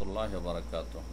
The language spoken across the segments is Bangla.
الله وبركاته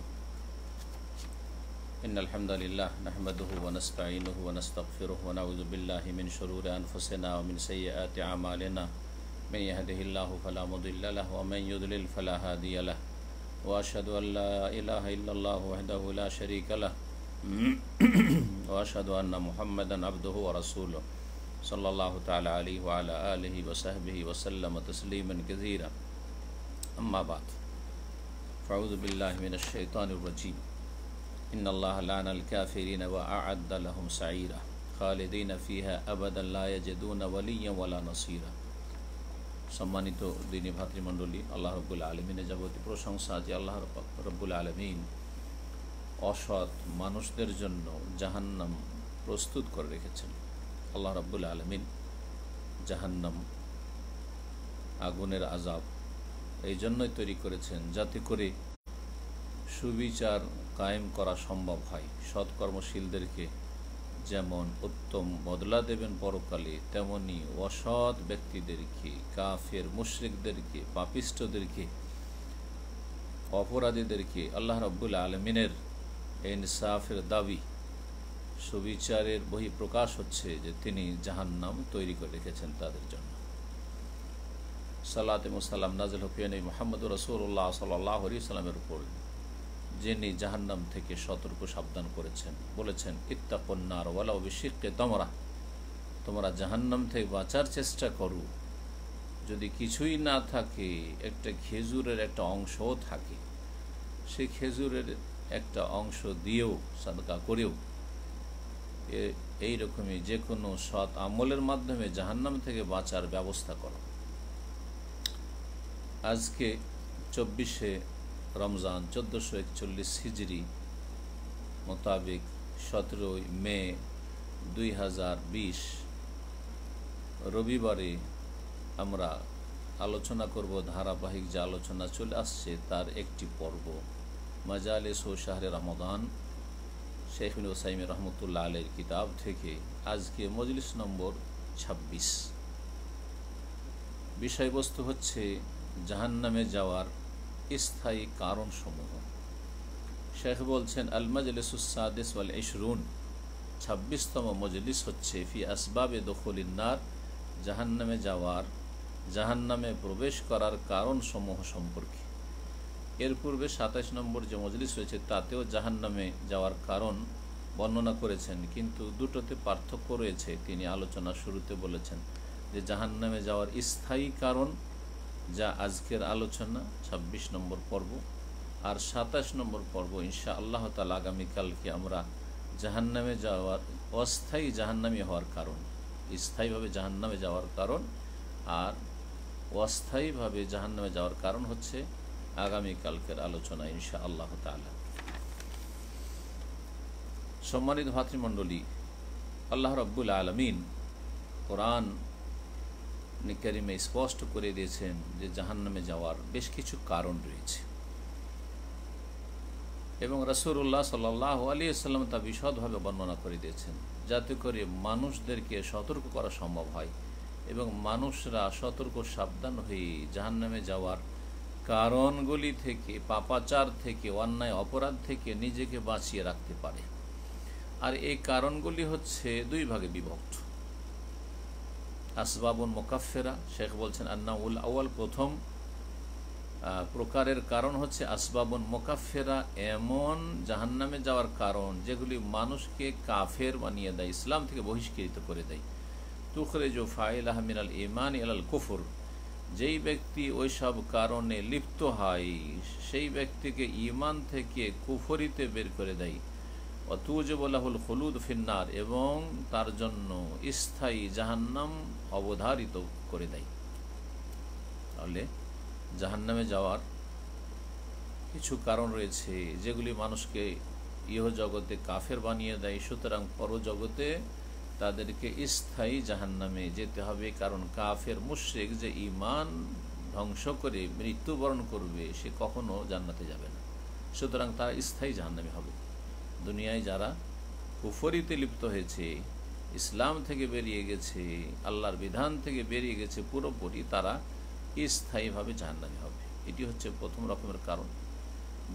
إن الحمد لله نحمده ونستعينه ونستغفره ونعوذ بالله من شرور أنفسنا ومن سيئات أعمالنا من يهده الله فلا مضل له ومن يضلل فلا هادي له وأشهد أن لا إله إلا الله وحده لا شريك له وأشهد أن محمدا عبده ورسوله صلى الله تعالى عليه وعلى آله وصحبه وسلم تسليما كثيرا أما بعد فأعوذ بالله من الشيطان الرجيم إن الله لعن الكافرين وأعد لهم سعيرا خالدين فيها أبدا لا يجدون وليا ولا نصيرا সম্মানিত দিনী ভাতৃমণ্ডলী, আল্লাহ রব্বুল আলমিনের যাবতীয় প্রশংসা যে আল্লাহ রব্বুল আলমিন অসৎ মানুষদের জন্য জাহান্নাম প্রস্তুত করে রেখেছেন। আল্লাহ রব্বুল আলমিন জাহান্নাম আগুনের আযাব এই জন্যই তৈরি করেছেন যাতে করে সুবিচার কায়েম করা সম্ভব হয়। সৎকর্মশীলদেরকে যেমন উত্তম বদলা দেবেন পরকালে, তেমনি অসৎ ব্যক্তিদেরকে, কাফের মুশরিকদেরকে, পাপিষ্ঠদেরকে, অপরাধীদেরকে আল্লাহ রাব্বুল আলামিনের ইনসাফের দাবি, সুবিচারের বহিঃপ্রকাশ হচ্ছে যে তিনি জাহান্নাম তৈরি করে রেখেছেন তাদের জন্য। সালাত এবং সালাম নাযিল হোক নবী মুহাম্মদ রাসূলুল্লাহ সাল্লাল্লাহু আলাইহি ওয়াসাল্লামের উপর, যিনি জাহান্নাম থেকে সতর্ক সাবধান করেছেন, বলেছেন ইত্তাকুন নার ওয়ালাউ বিশিক্কি তামরা, তোমরা জাহান্নাম থেকে বাঁচার চেষ্টা করো, যদি কিছুই না থাকে, একটা খেজুরের একটা অংশও থাকে, সেই খেজুরের একটা অংশ দিয়েও, সাদকা করেও, এইরকমই যে কোনো সৎ আমলের মাধ্যমে জাহান্নাম থেকে বাঁচার ব্যবস্থা করো। আজকে 24শে রমজান 1441 হিজরি মোতাবেক 17 মে 2020 রবিবারে আমরা আলোচনা করব ধারাবাহিক যে আলোচনা চলে আসছে তার একটি পর্ব, মাজালিস ও শাহরে রমাদান, শেখ ইবনে উসাইমিন রহমতুল্লাহ আলাইহির কিতাব থেকে। আজকে মজলিস নম্বর 26। বিষয়বস্তু হচ্ছে জাহান্নামে যাওয়ার স্থায়ী কারণসমূহ। শেখ বলছেন আল মাজলিসুস সাদিস ওয়াল 20, 26তম মজলিস হচ্ছে ফি আসবাবে দুখুলিন নার, জাহান্নামে যাওয়ার, জাহান্নামে প্রবেশ করার কারণসমূহ সম্পর্কে। এর পূর্বে 27 নম্বর যে মজলিস হয়েছে তাতেও জাহান্নামে যাওয়ার কারণ বর্ণনা করেছেন, কিন্তু দুটোতে পার্থক্য রয়েছে। তিনি আলোচনা শুরুতে বলেছেন যে জাহান্নামে যাওয়ার স্থায়ী কারণ, যা আজকের আলোচনা 26 নম্বর পর্ব, আর 27 নম্বর পর্ব ইনশা আল্লাহ তাআলা আগামীকালকে আমরা জাহান্নামে যাওয়ার, অস্থায়ী জাহান্নামী হওয়ার কারণ, স্থায়ীভাবে জাহান্নামে যাওয়ার কারণ আর অস্থায়ীভাবে জাহান্নামে যাওয়ার কারণ হচ্ছে আগামীকালকের আলোচনা ইনশা আল্লাহ তাআলা। সম্মানিত ভাতৃমণ্ডলী, আল্লাহ রাব্বুল আলামিন কোরআন কারীমে স্পষ্ট করে দিয়েছেন যে জাহান্নামে যাওয়ার বেশ কিছু কারণ রয়েছে, এবং রাসূলুল্লাহ সাল্লাল্লাহু আলাইহি ওয়াসাল্লাম তা বিশদভাবে বর্ণনা করে দিয়েছেন, যাতে করে মানুষদেরকে সতর্ক করা সম্ভব হয় এবং মানুষরা সতর্ক সাবধান হয়ে জাহান্নামে যাওয়ার কারণগুলি থেকে, পাপাচার থেকে, অন্যায় অপরাধ থেকে নিজেকে বাঁচিয়ে রাখতে পারে। আর এই কারণগুলি হচ্ছে দুই ভাগে বিভক্ত। আসবাবুন মুকাফফিরা, শেখ বলছেন আন্নাউল আউয়াল, প্রথম প্রকারের কারণ হচ্ছে আসবাবুন মুকাফফিরা, এমন জাহান্নামে যাওয়ার কারণ যেগুলি মানুষকে কাফের বানিয়ে দেয়, ইসলাম থেকে বহিষ্কৃত করে দেয়। তুখরিজু ফাইলাহা মিনাল ঈমান ইলাল কুফর, যেই ব্যক্তি ওই সব কারণে লিপ্ত হয় সেই ব্যক্তিকে ঈমান থেকে কুফরিতে বের করে দেয়। ওয়াতুজিবু লাহুল খুলুদ ফিন্নার, এবং তার জন্য স্থায়ী জাহান্নাম অবধারিত করে দেয়। তাহলে জাহান্নামে যাওয়ার কিছু কারণ রয়েছে যেগুলি মানুষকে ইহজগতে কাফের বানিয়ে দেয়, সুতরাং পরজগতে তাদেরকে স্থায়ী জাহান্নামে যেতে হবে। কারণ কাফের মুশরিক যে ঈমান ধ্বংস করে মৃত্যুবরণ করবে সে কখনো জান্নাতে যাবে না, সুতরাং তারা স্থায়ী জাহান্নামে হবে। দুনিয়ায় যারা কুফরিতে লিপ্ত হয়েছে, ইসলাম থেকে বেরিয়ে গেছে, আল্লাহর বিধান থেকে বেরিয়ে গেছে পুরোপুরি, তারা স্থায়ীভাবে জাহান্নামী হবে। এটি হচ্ছে প্রথম রকমের কারণ।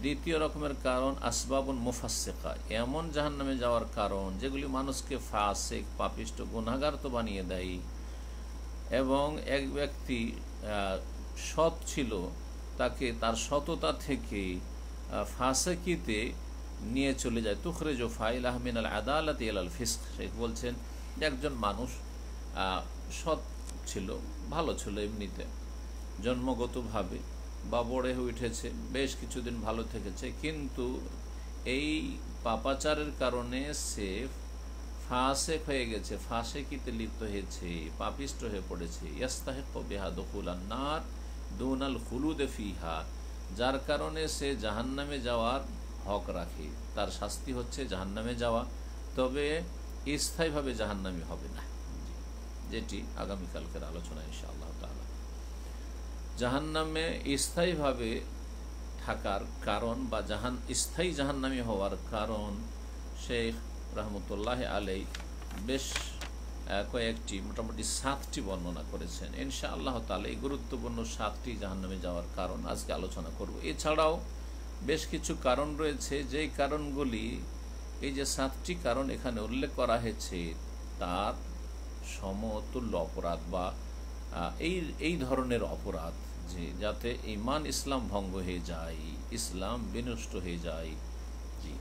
দ্বিতীয় রকমের কারণ আসবাবুন মুফাসসিকা, এমন জাহান্নামে যাওয়ার কারণ যেগুলি মানুষকে ফাসিক, পাপিষ্ট, গুনাহগার তো বানিয়ে দেয়। এবং এক ব্যক্তি সৎ ছিল, তাকে তার সততা থেকে ফাসিকিতে নিয়ে চলে যায়। তুখরিজু ফাইলাহু মিনাল আদালাতি ইলাল ফিসক। শেখ বলছেন যে একজন মানুষ সৎ ছিল, ভালো ছিল এমনিতে জন্মগতভাবে, বা বড়ে হয়ে উঠেছে, বেশ কিছুদিন ভালো থেকেছে, কিন্তু এই পাপাচারের কারণে সে ফাসেক হয়ে গেছে, ফাসেকিতে লিপ্ত হয়েছে, পাপিষ্ট হয়ে পড়েছে। ইয়াস্তাহিকু বিহা দুখুলান নার দুনাল খুলুদে ফিহা, যার কারণে সে জাহান্নামে যাওয়ার হক রাখে, তার শাস্তি হচ্ছে জাহান্নামে যাওয়া, তবে স্থায়ীভাবে জাহান্নামী হবে না, যেটি আগামীকালকের আলোচনা ইনশাআল্লাহ তাআলা। জাহান্নামে স্থায়ীভাবে থাকার কারণ বা স্থায়ী জাহান্নামী হওয়ার কারণ শেখ রহমতুল্লাহ আলাই বেশ কয়েকটি, মোটামুটি 7টি বর্ণনা করেছেন। ইনশাআল্লাহ তাআলা এই গুরুত্বপূর্ণ 7টি জাহান্নামে যাওয়ার কারণ আজকে আলোচনা করব। এছাড়াও বেশ কিছু কারণ রয়েছে, যেই কারণগুলি, এই যে 7টি কারণ এখানে উল্লেখ করা হয়েছে, তার সমতুল্য অপরাধ বা এই ধরনের অপরাধ, যে যাতে ঈমান ইসলাম ভঙ্গ হয়ে যায়, ইসলাম বিনষ্ট হয়ে যায়। জি,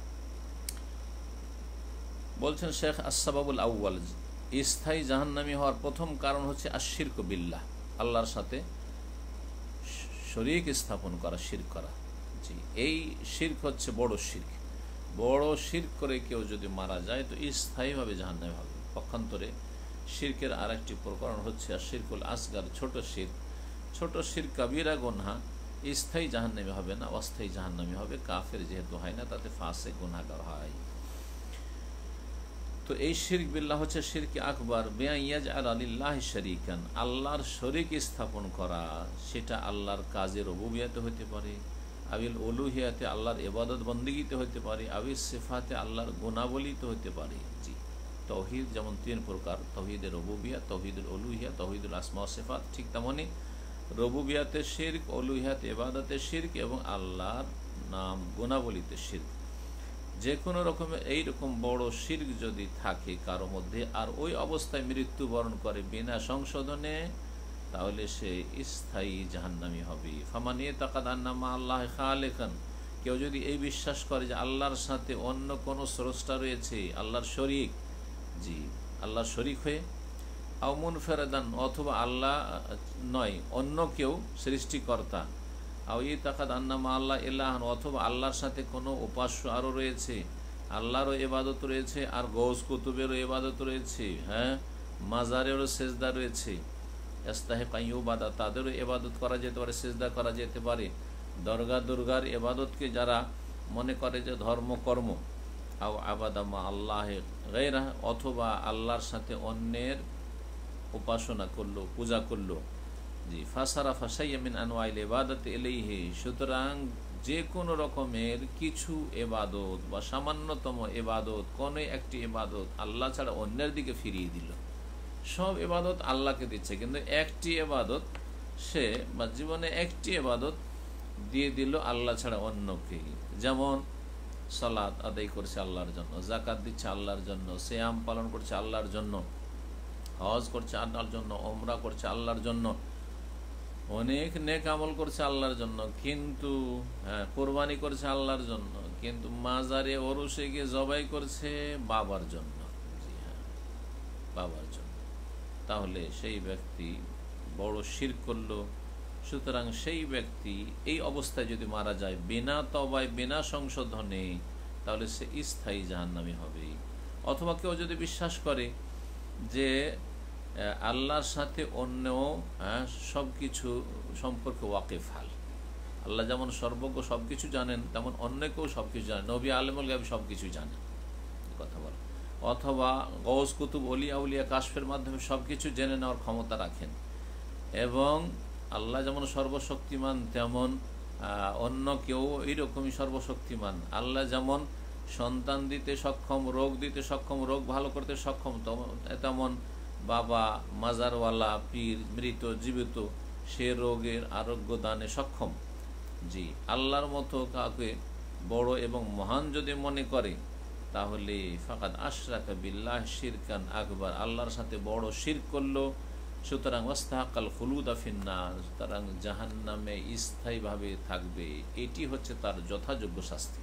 বলছেন শেখ আসবাবুল আউয়াল, স্থায়ী জাহান্নামী হওয়ার প্রথম কারণ হচ্ছে আশিরক বিল্লাহ, আল্লাহর সাথে শরীক স্থাপন করা, শিরক করা। জি, এই শিরক হচ্ছে বড় শিরক। বড় শিরক করে কেউ যদি মারা যায় তো স্থায়ীভাবে জাহান্নামী হবে। পক্ষান্তরে শিরকের আরেকটি প্রকরণ হচ্ছে শিরকুল আসগার, ছোট শিরক। ছোট শিরক কাবিরা গুনাহ, স্থায়ী জাহান্নামী হবে না, অস্থায়ী জাহান্নামী হবে। কাফের যেহেতু হয় না, তাতে ফাসিক গুনাহগার হয়। তো এই শিরক বিল্লাহ হচ্ছে শিরক আকবার, বিআইয়াজআল লিল্লাহি শরীকান, আল্লাহর শরীক স্থাপন করা। সেটা আল্লাহর কাজে রুবুবিয়াতে হতে পারে, আবিল উলুহিয়াতে আল্লাহর ইবাদত বন্দেগীতে হতে পারে, আবিল সিফাতে আল্লাহর গুণাবলীতে হতে পারে। জি, তাওহীদ যেমন 3 প্রকার, তাওহীদে রুবুবিয়া, তাওহীদুল উলুহিয়া, তাওহীদুল আসমা ওয়া সিফাত, ঠিক তেমনি রুবুবিয়াতে শিরক, উলুহিয়াতে ইবাদতে শিরক এবং আল্লাহর নাম গুণাবলীতে শিরক। যে কোনো রকমের এইরকম বড় শিরক যদি থাকে কারো মধ্যে, আর ওই অবস্থায় মৃত্যুবরণ করে বিনা সংশোধনে, তাহলে সে স্থায়ী জাহান্নামী হবে। ফামান ইয়াতাকাদ আন্না মা আল্লাহ খালিকান, কেউ যদি এই বিশ্বাস করে যে আল্লাহর সাথে অন্য কোনো স্রষ্টা রয়েছে, আল্লাহর শরীক, জি, আল্লাহর শরীক হয়ে, আও মুনফারিদান, অথবা আল্লাহ নয় অন্য কেউ সৃষ্টিকর্তা, আও ইয়াতাকাদ আন্না মা আল্লাহ ইলাহান, অথবা আল্লাহর সাথে কোনো উপাস্য আরও রয়েছে, আল্লাহরও ইবাদত রয়েছে, আর গৌস কুতুবেরও ইবাদত রয়েছে, হ্যাঁ, মাজারেরও সেজদা রয়েছে, ইস্তাহিক আন ইউবাদা, তাদেরও ইবাদত করা যেতে পারে, সেজদা করা যেতে পারে। দরগা দুর্গার ইবাদতকে যারা মনে করে যে ধর্মকর্ম, আও আবাদা মা আল্লাহ গায়রা, অথবা আল্লাহর সাথে অন্যের উপাসনা করলো, পূজা করলো। জি, ফাসারাফা শাইয়্যান মিন আনওয়াইল ইবাদাতি ইলাইহি, সুতরাং যে কোনো রকমের কিছু ইবাদত বা সামান্যতম ইবাদত, কোনো একটি ইবাদত আল্লাহ ছাড়া অন্যের দিকে ফিরিয়ে দিল। সব ইবাদত আল্লাহকে দিচ্ছে, কিন্তু একটি ইবাদত সে বা জীবনে একটি ইবাদত দিয়ে দিল আল্লাহ ছাড়া অন্যকে। যেমন সালাত আদায় করছে আল্লাহর জন্য, যাকাত দিচ্ছে আল্লাহর জন্য, সিয়াম পালন করছে আল্লাহর জন্য, হজ করছে আল্লাহর জন্য, ওমরা করছে আল্লাহর জন্য, অনেক নেক আমল করছে আল্লাহর জন্য, কিন্তু কোরবানি করছে আল্লাহর জন্য, কিন্তু মাজারে ওরসে গিয়ে জবাই করছে বাবার জন্য। জি হ্যাঁ, বাবার জন্য। তাহলে সেই ব্যক্তি বড় শিরক করলো। সুতরাং সেই ব্যক্তি এই অবস্থায় যদি মারা যায় বিনা তওবায়, বিনা সংশোধনে, তাহলে সে স্থায়ী জাহান্নামী হবে। অথবা কেউ যদি বিশ্বাস করে যে আল্লাহর সাথে অন্য সব কিছু সম্পর্কে ওয়াকিফাল, আল্লাহ যেমন সর্বজ্ঞ, সব কিছু জানেন, তেমন অন্য কেউ সব কিছু জানেন, নবী আলেমুল গায়ব সব কিছু জানেন, কথা বল। অথবা গৌস কুতুব, অলিয়া উলিয়া, কাশফের মাধ্যমে সব কিছু জেনে নেওয়ার ক্ষমতা রাখেন, এবং আল্লাহ যেমন সর্বশক্তিমান তেমন অন্য কেউ এইরকমই সর্বশক্তিমান। আল্লাহ যেমন সন্তান দিতে সক্ষম, রোগ দিতে সক্ষম, রোগ ভালো করতে সক্ষম, তেমন বাবা, মাজারওয়ালা, পীর, মৃত জীবিত, সে রোগের আরোগ্য দানে সক্ষম। জি, আল্লাহর মতো কাউকে বড় এবং মহান যদি মনে করে তাহলে ফাকাদ আশরাকা বিল্লাহ শিরকান আকবার, আল্লাহর সাথে বড় শিরক করলো। সুতরাং ওয়াস্তাহাক্কাল খুলুদা ফিন্নার, সুতরাং জাহান্নামে স্থায়ীভাবে থাকবে, এটি হচ্ছে তার যথাযোগ্য শাস্তি।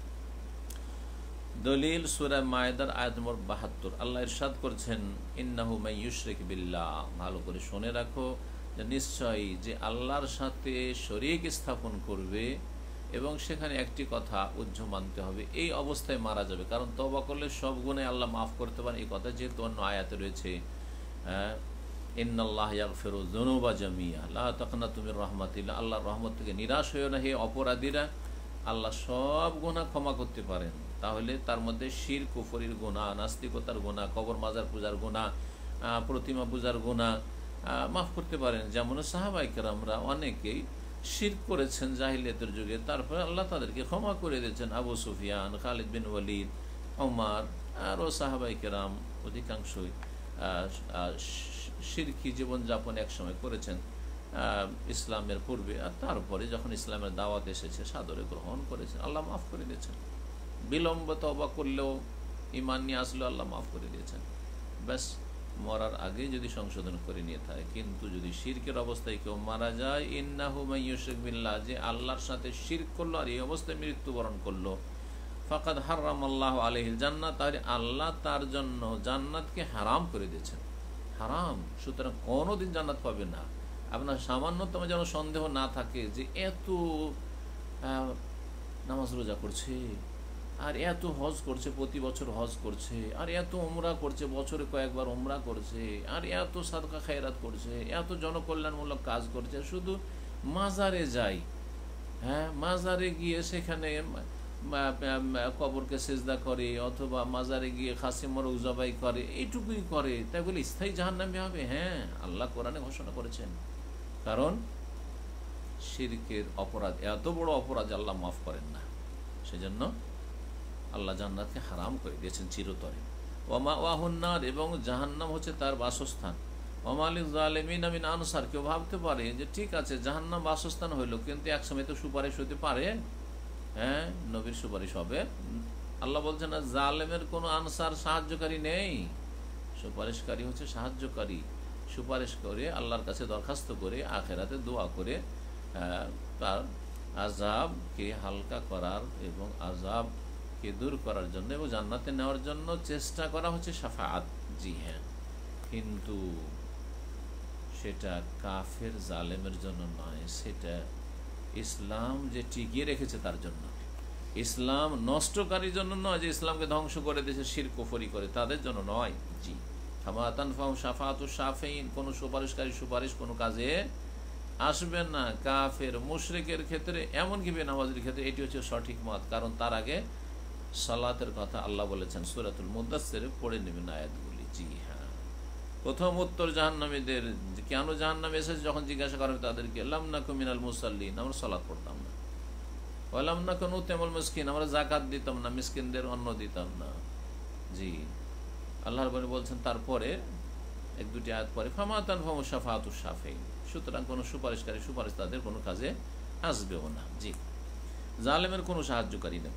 দলিল সূরা মায়েদার আয়াত নম্বর ৭২, আল্লাহ ইরশাদ করছেন ইন্নাহু মান ইউশরিক বিল্লাহ, ভালো করে শুনে রাখো যে নিশ্চয়ই যে আল্লাহর সাথে শরীক স্থাপন করবে এবং সেখানে একটি কথা উজ্জ্ব মানতে হবে, এই অবস্থায় মারা যাবে। কারণ তওবা করলে সব গুনাহ আল্লাহ মাফ করতে পারেন, এই কথা যেহেতু অন্য আয়াতে রয়েছে ইন্নাল্লাহ ইয়াগফিরু যুনুবা জামিআ লা তাকনাতু মির রাহমাতিল্লাহ, আল্লাহর রহমত থেকে নিরাশ হইও না হে অপরাধীরা, আল্লাহ সব গুনাহ ক্ষমা করতে পারেন। তাহলে তার মধ্যে শিরক কুফরির গুনাহ, নাস্তিকতার গুনাহ, কবর মাজার পূজার গুনাহ, প্রতিমা পূজার গুনাহ মাফ করতে পারেন। যেমন সাহাবায়ে কেরামরা অনেকেই শিরক করেছেন জাহিলিয়াতের যুগে, তারপরে আল্লাহ তাদেরকে ক্ষমা করে দিয়েছেন। আবু সুফিয়ান, খালিদ বিন ওয়ালিদ, ওমর আরও সাহাবায়ে কেরাম অধিকাংশই শিরকি জীবনযাপন একসময় করেছেন ইসলামের পূর্বে, আর তারপরে যখন ইসলামের দাওয়াত এসেছে সাদরে গ্রহণ করেছেন, আল্লাহ মাফ করে দিয়েছেন। বিলম্ব তওবা করলেও ঈমান নিয়ে আসলেও আল্লাহ মাফ করে দিয়েছেন। ব্যাস, মরার আগে যদি সংশোধন করে নিয়ে থাকে। কিন্তু যদি শিরকের অবস্থায় কেউ মারা যায়, ইন্নাহু মান ইউশরিক বিল্লাহ, যে আল্লাহর সাথে শিরক করলো আর এই অবস্থায় মৃত্যুবরণ করলো, ফাকাদ হারামাল্লাহু আলাইহিল জান্নাত, তাহলে আল্লাহ তার জন্য জান্নাতকে হারাম করে দিয়েছেন। হারাম, সুতরাং কোনোদিন জান্নাত পাবে না। আপনার সামান্যতম যেন সন্দেহ না থাকে যে এত নামাজ রোজা করছে, আর এত হজ করছে, প্রতি বছর হজ করছে, আর এত উমরা করছে, বছরে কয়েকবার উমরা করছে, আর এত সাদকা খায়রাত করছে, এত জনকল্যাণমূলক কাজ করছে, শুধু মাজারে যায়, হ্যাঁ মাজারে গিয়ে সেখানে কবরকে সেজদা করে অথবা মাজারে গিয়ে খাসি মোরগ জবাই করে, এইটুকুই করে, তাই বলে স্থায়ী জাহান্নামে হবে? হ্যাঁ, আল্লাহ কোরআনে ঘোষণা করেছেন। কারণ শিরকের অপরাধ এত বড় অপরাধ আল্লাহ মাফ করেন না, সেজন্য আল্লাহ জান্নাতকে হারাম করে দিয়েছেন চিরতরে। ওমা ওয়াহুন্নার, এবং জাহান্নাম হচ্ছে তার বাসস্থান। ওমালিক জালিমিন মিন আনসার, কেউ ভাবতে পারে যে ঠিক আছে জাহান্নাম বাসস্থান হইলো, কিন্তু একসময় তো সুপারিশ হতে পারে, হ্যাঁ নবীর সুপারিশ হবে। আল্লাহ বলছেন না জালেমের কোনো আনসার সাহায্যকারী নেই, সুপারিশকারী হচ্ছে সাহায্যকারী। সুপারিশ করে আল্লাহর কাছে দরখাস্ত করে আখেরাতে দোয়া করে তার আযাবকে হালকা করার এবং আযাবকে দূর করার জন্য এবং জান্নাতে নেওয়ার জন্য চেষ্টা করা হচ্ছে শাফাআত। জি হ্যাঁ, কিন্তু সেটা কাফের জালেমের জন্য নয়, সেটা ইসলাম যে টিকিয়ে রেখেছে তার জন্য। ইসলাম নষ্টকারীর জন্য নয়, যে ইসলামকে ধ্বংস করে দিয়েছে শিরক কুফরি করে, তাদের জন্য নয়। জি, ফামা তানফাহুম শাফাআতুশ শাফিঈন, কোনো সুপারিশকারী সুপারিশ কোনো কাজে আসবে না কাফের মুশরিকের ক্ষেত্রে, এমনকি বেনামাজীর ক্ষেত্রে। এটি হচ্ছে সঠিক মত, কারণ তার আগে সালাতের কথা আল্লাহ বলেছেন সূরাতুল মুদাসসিরে, পড়ে নেবেন আয়াতগুলি। জি হ্যাঁ, প্রথম উত্তর জাহান্নামীদের কেন জাহান্নামে এসেছে যখন জিজ্ঞাসা করেন তাদেরকে, লাম নাকু মিনাল মুসাল্লিন, আমরা সালাত পড়তাম না। ওয়ালাম নাকু নুতিমুল মিসকিন, আমরা যাকাত দিতাম না, মিসকিনদের অন্ন দিতাম না। জি, আল্লাহর রাব্বুল বলছেন তারপরে এক দুটি আয়াত পরে, ফামা তানফাহুম শাফাআতুশ শাফিঈন, সুতরাং কোনো সুপারিশকারী সুপারিশ তাদের কোনো কাজে আসবেও না। জি, জালেমের কোনো সাহায্যকারী নেই।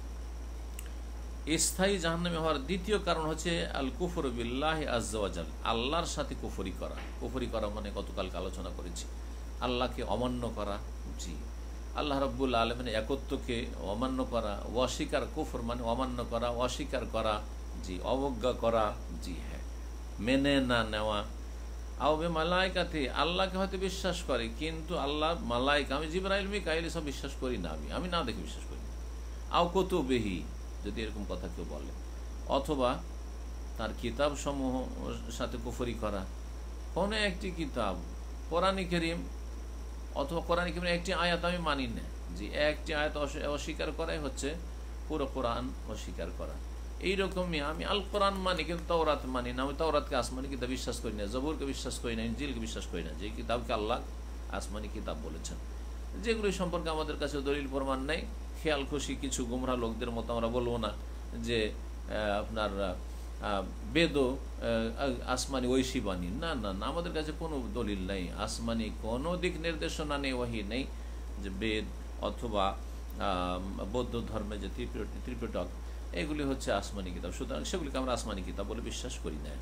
স্থায়ী জাহান্নামে হওয়ার দ্বিতীয় কারণ হচ্ছে আল কুফরু বিল্লাহি আযজা ওয়া জাল, আল্লাহর সাথে কুফরি করা। কুফরি করা মানে গতকালকে আলোচনা করেছি, আল্লাহকে অমান্য করা। জি, আল্লাহ রাব্বুল আলামিনের একত্বকে অমান্য করা, অস্বীকার, কুফর মানে অমান্য করা, অস্বীকার করা, জি অবজ্ঞা করা। জি হ্যাঁ, মেনে না নেওয়া। আওবে মালাইকাতে, আল্লাহকে হয়তো বিশ্বাস করে কিন্তু আল্লাহ মালাইকা, আমি জিবরাইল মিকাইল সব বিশ্বাস করি না, আমি না দেখে বিশ্বাস করি না। আও কুতুবিহি, যদি এরকম কথা কেউ বলে, অথবা তার কিতাব সমূহ সাথে কুফরি করা। কোনো একটি কিতাব, কোরআন কারীম অথবা কোরআন কারীমের একটি আয়াত আমি মানি না, যে একটি আয়াত অস্বীকার করাই হচ্ছে পুরো কোরআন অস্বীকার করা। এইরকমই আমি আল কোরআন মানি কিন্তু তাওরাত মানি না, আমি তাওরাতকে আসমানি কিতাব বিশ্বাস করি না, জবুরকে বিশ্বাস করি না, ইনজিলকে বিশ্বাস করি না, যে কিতাবকে আল্লাহ আসমানি কিতাব বলেছেন, যেগুলি সম্পর্কে আমাদের কাছে দলিল প্রমাণ নেই। খেয়াল খুশি কিছু গুমরা লোকদের মতো আমরা বলবো না যে আপনার বেদও আসমানি ঐশী বাণী, না না না, আমাদের কাছে কোনো দলিল নেই, আসমানি কোনো দিক নির্দেশনা নেই, ওয়াহি নেই যে বেদ অথবা বৌদ্ধ ধর্মের যে ত্রিপিটক, এগুলি হচ্ছে আসমানি কিতাব। সুতরাং সেগুলিকে আমরা আসমানি কিতাব বলে বিশ্বাস করি না।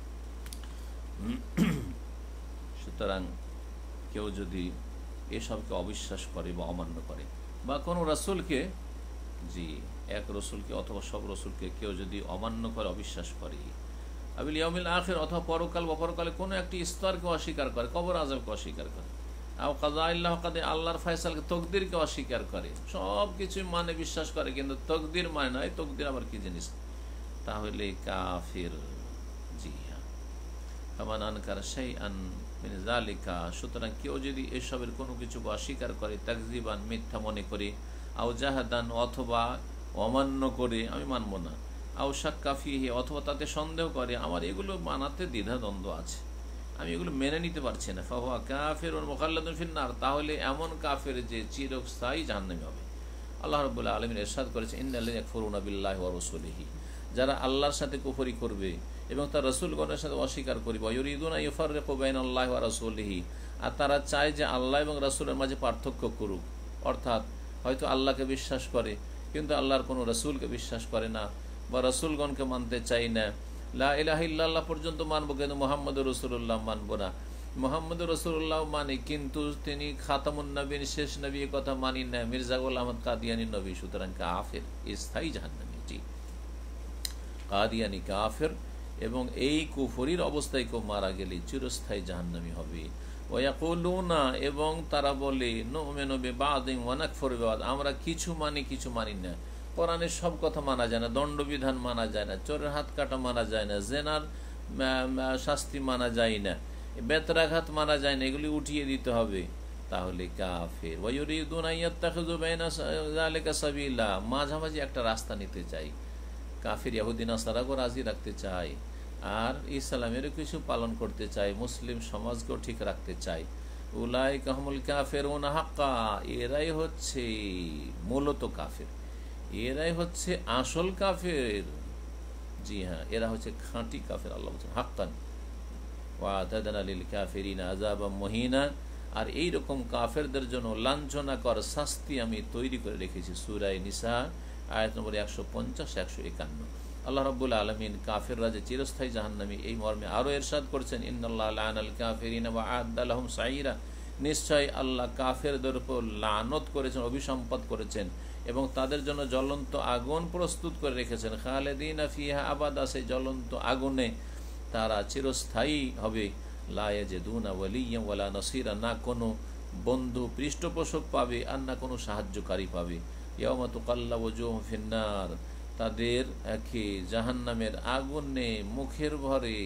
সুতরাং কেউ যদি এসবকে অবিশ্বাস করে বা অমান্য করে, বা কোনো রাসূলকে, এক রসুলকে অথবা সব রসুলকে কেউ যদি অমান্য করে, অবিশ্বাস করে, আবিল ইয়াউমিল আখির অথবা পরকাল বা পরকালে কোনো একটি স্তরকে অস্বীকার করে, কবর আযাবকে অস্বীকার করে, আও কাযাইল্লাহ কাদে আল্লাহর ফয়সালাকে, তকদিরকে অস্বীকার করে, সব কিছু মানে বিশ্বাস করে কিন্তু তকদির মানে নয়, তকদির আবার কি জিনিস, তাহলে কাফির। জি হ্যাঁ, ফামান আনকারা শাইআন মিন যালিকা, সুতরাং কেউ যদি এসবের কোনো কিছু অস্বীকার করে, তাকযিবান মিথ্যা মনে করে, আও জাহাদান অথবা অমান্য করে, আমি মানব না, আও শাক্কা ফিহি অথবা তাতে সন্দেহ করে, আমার এগুলো মানাতে দ্বিধাদ্বন্দ্ব আছে, আমি এগুলো মেনে নিতে পারছি না, ফাহুয়া কাফিরুন মুখাল্লাদুন ফিন্নার, তাহলে এমন কাফের যে চিরস্থায়ী জাহান্নামী হবে। আল্লাহ রাব্বুল আলামিন ইরশাদ করেছেন, ইন্নাল্লাযীনা ইয়াকফুরুনা বিল্লাহি ওয়া রাসূলিহি, যারা আল্লাহর সাথে কুফরি করবে এবং তার রাসূলগণের সাথে অস্বীকার করবে, ইউরিদুনা ইউফাররিকু বাইনাল্লাহি ওয়া রাসূলিহি, আর তারা চায় যে আল্লাহ এবং রাসূলের মাঝে পার্থক্য করুক, অর্থাৎ হয়তো আল্লাহকে বিশ্বাস করে কিন্তু আল্লাহর কোনো রাসূলকে বিশ্বাস করে না, বা রাসূলগণকে মানতে চায় না, লা ইলাহা ইল্লাল্লাহ পর্যন্ত মানবো কিন্তু মুহাম্মদুর রাসূলুল্লাহ মানবো না, মুহাম্মদুর রাসূলুল্লাহ মানি কিন্তু তিনি খাতামুন নবীন, শেষ নবী, কথা মানি না, মির্জা গোলাম আহমদ কাদিয়ানী নবী, সুতরাং কাফের, স্থায়ী জাহান্নামী। জি, কাদিয়ানী কাফের, এবং এই কুফরির অবস্থায় কেউ মারা গেলে চিরস্থায়ী জাহান্নামী হবে। ওয়ায়াকুলুনা, এবং তারা বলে, নুমিনু বিবাদিন ওয়া নাকফুরু বিবাদ, আমরা কিছু মানি কিছু মানি না। কোরআনের সব কথা মানা যায় না, দণ্ডবিধান মানা যায় না, চোরের হাত কাটা মানা যায় না, জেনার শাস্তি মানা যায় না, বেতরাঘাত মানা যায় না, এগুলি উঠিয়ে দিতে হবে, তাহলে কাফের। ওয়া ইউরিদুনা ইয়াত্তাখিযু বাইনা যালিকা সাবিলা, মাঝামাঝি একটা রাস্তা নিতে চাই, কাফির ইহুদি নাসারাকেও রাজি রাখতে চায়, আর ইসলামেরও কিছু পালন করতে চায়, মুসলিম সমাজকেও ঠিক রাখতে চায়। উলাইকা হুমুল কাফিরুনা হাক্কা, এরাই হচ্ছে মূলত কাফের, এরাই হচ্ছে আসল কাফের। জি হ্যাঁ, এরা হচ্ছে খাঁটি কাফের। আল্লাহ বলছেন হাক্কান, ওয়া আ'তাদনা লিল কাফিরিনা আযাবাম মুহিনা, আর এইরকম কাফেরদের জন্য লাঞ্ছনাকর শাস্তি আমি তৈরি করে রেখেছি। সূরা নিসা আয়াত নম্বর 150, 151। আল্লাহ রাব্বুল আলামিন কাফেররা যে চিরস্থায়ী জাহান্নামী, এই মর্মে আরো ইরশাদ করেছেন, ইন্নাল্লাহা লা'নাল কাফিরিনা ওয়া আ'আদ্দা লাহুম সাইরা, নিশ্চয় আল্লাহ কাফেরদের উপর লানত করেছেন, অভিসম্পাত করেছেন, এবং তাদের জন্য জ্বলন্ত আগুন প্রস্তুত করে রেখেছেন। খালিদিনা ফিহা আবাদা, সেই জ্বলন্ত আগুনে তারা চিরস্থায়ী হবে। লা ইয়াজিদুনা ওয়ালিয়্যান ওয়ালা নাসীরা, না কোনো বন্ধু পৃষ্ঠপোষক পাবে আর না কোনো সাহায্যকারী পাবে। ইয়াওমা তুকাল্লাবু ওজুহুম ফিন্নার, তাদের একে জাহান্নামের আগুনে মুখের ভরে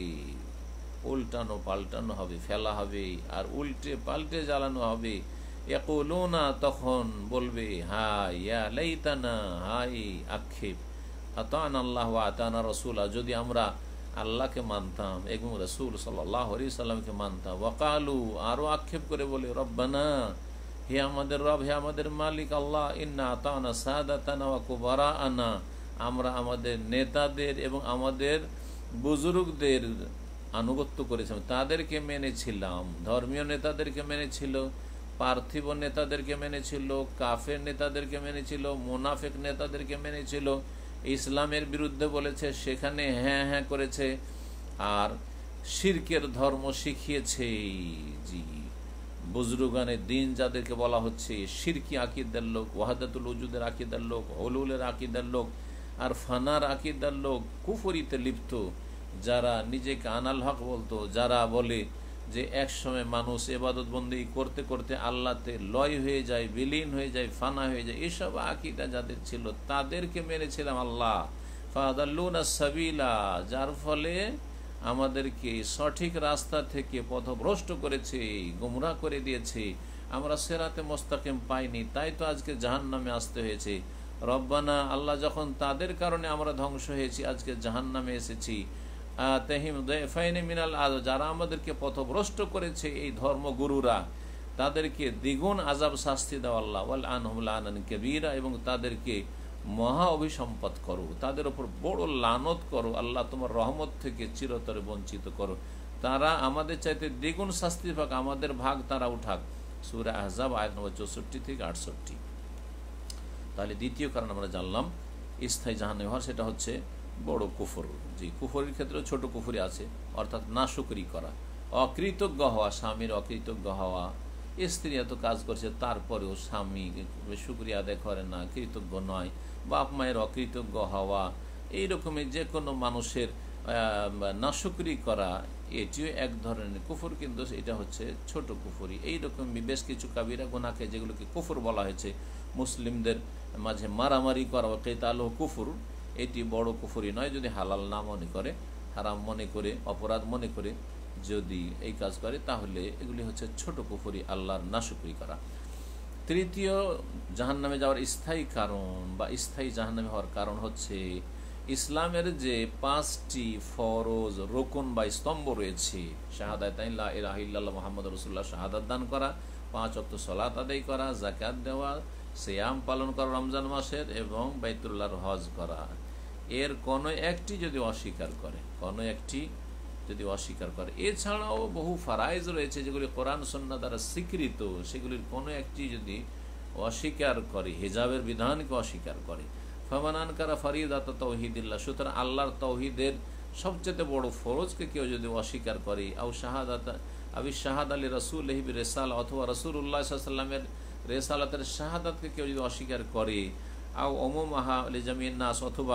উল্টানো পাল্টানো হবে, ফেলা হবে, আর উল্টে পাল্টে জ্বালানো হবে। ইয়াকুলুনা, তখন বলবে, হায় ইয়া লাইতানা, হায় আক্ষেপ, আতানা আল্লাহ ওয়া আতানা রাসূলা, যদি আমরা আল্লাহকে মানতাম এবং রাসূল সাল্লাল্লাহু আলাইহি সাল্লামকে মানতাম। ওয়াকালু, আরো আক্ষেপ করে বলে, রব্বানা, হে আমাদের রব, হে আমাদের মালিক আল্লাহ, ইন্না আতানা সাদাতানা ওয়া কুবারাআনা, আমরা আমাদের নেতাদের এবং আমাদের বুজুর্গদের আনুগত্য করেছিলাম, তাদেরকে মেনেছিলাম, ধর্মীয় নেতাদেরকে মেনেছিল, পার্থিব নেতাদেরকে মেনেছিল, কাফের নেতাদেরকে মেনেছিল, মুনাফিক নেতাদেরকে মেনেছিল, ইসলামের বিরুদ্ধে বলেছে সেখানে হ্যাঁ হ্যাঁ করেছে, আর শিরকের ধর্ম শিখিয়েছে। জি, বুজরুগানে দিন যাদেরকে বলা হচ্ছে, শিরকি আকিদার লোক, ওয়াহাদাতুল ওজুদের আকিদার লোক, হুলুলের আকিদার লোক, আর ফানার আকিদার লোক, কুফরিতে লিপ্ত, যারা নিজেকে আনাল হক বলতো, যারা বলে যে এক সময় মানুষ ইবাদত বন্দি করতে করতে আল্লাহতে লয় হয়ে যায়, বিলীন হয়ে যায়, ফানা হয়ে যায়, এসব আকীদা যাদের ছিল তাদেরকে মেনেছিলাম আল্লাহ। ফাদাল্লুনা সাবিলা, যার ফলে আমাদেরকে সঠিক রাস্তা থেকে পথভ্রষ্ট করেছে, গুমরাহ করে দিয়েছে, আমরা সিরাতে মুস্তাকিম পাইনি, তাই তো আজকে জাহান্নামে আসতে হয়েছে। রব্বানা, আল্লাহ, যখন তাদের কারণে আমরা ধ্বংস হয়েছি, আজকে জাহান্নামে এসেছি, যারা আমাদেরকে পথভ্রষ্ট করেছে, এই ধর্মগুরুরা, তাদেরকে দ্বিগুণ আযাব শাস্তি দাও আল্লাহ, ওয়াল আনহুম লানান কাবীরা, এবং তাদেরকে মহা অভিসম্পাত করো, তাদের উপর বড় লানত করো আল্লাহ, তোমার রহমত থেকে চিরতরে বঞ্চিত করো, তারা আমাদের চাইতে দ্বিগুণ শাস্তি পাক, আমাদের ভাগ তারা উঠাক। সূরা আহজাব আয়াত নম্বর 64 থেকে 68। তাহলে দ্বিতীয় কারণ আমরা জানলাম স্থায়ী জাহান্নামী হওয়ার, সেটা হচ্ছে বড় কুফর। জি, কুফরের ক্ষেত্রে ছোট কুফরি আছে, অর্থাৎ নাশুকরি করা, অকৃতজ্ঞ হওয়া, স্বামীর অকৃতজ্ঞ হওয়া। স্ত্রী এত কাজ করছে তারপরেও স্বামী শুকরিয়া আদায় করে না, কৃতজ্ঞ নয়, বাপ মায়ের অকৃতজ্ঞ হওয়া, এই রকমের যে কোনো মানুষের নাশুকরি করা, এটিও এক ধরনের কুফর, কিন্তু এটা হচ্ছে ছোট কুফরি। এইরকম বেশ কিছু কাবিরা গুনাহকে যেগুলোকে কুফর বলা হয়েছে, মুসলিমদের মাঝে মারামারি করা, কেতাল কুফর, এটি বড় কুফরি নয় যদি হালাল না মনে করে, হারাম মনে করে, অপরাধ মনে করে যদি এই কাজ করে, তাহলে এগুলি হচ্ছে ছোট কুফরি, আল্লাহর নাশুকরি করা। তৃতীয় জাহান্নামে যাওয়ার স্থায়ী কারণ বা স্থায়ী জাহান্নামে হওয়ার কারণ হচ্ছে ইসলামের যে 5টি ফরজ, রোকন বা স্তম্ভ রয়েছে, শাহাদাত লা ইলাহা ইল্লাল্লাহ মুহাম্মাদুর রাসূলুল্লাহ, শাহাদাত দান করা, 5 ওয়াক্ত সালাত আদায় করা, যাকাত দেওয়া, সিয়াম পালন করা রমজান মাসের, এবং বাইতুল্লাহর হজ করা। এর কোনো একটি যদি অস্বীকার করে, এছাড়াও বহু ফারাইজ রয়েছে যেগুলি কোরআন সুন্নাহ দ্বারা স্বীকৃত, সেগুলির কোনো একটি যদি অস্বীকার করে, হিজাবের বিধানকে অস্বীকার করে, ফামান আনকারা ফরিদাত তাওহীদিল্লাহ, সুতরাং আল্লাহর তাওহীদের সবচেয়ে বড় ফরজকে কেউ যদি অস্বীকার করে, শাহাদ আলী রাসূলিহি বিরিসালা, অথবা রাসূলুল্লাহ সাল্লাল্লাহু আলাইহি ওয়াসাল্লামের রিসালাতের শাহাদাতকে কেউ যদি অস্বীকার করে, উমুমাহা লিজামিন নাস, অথবা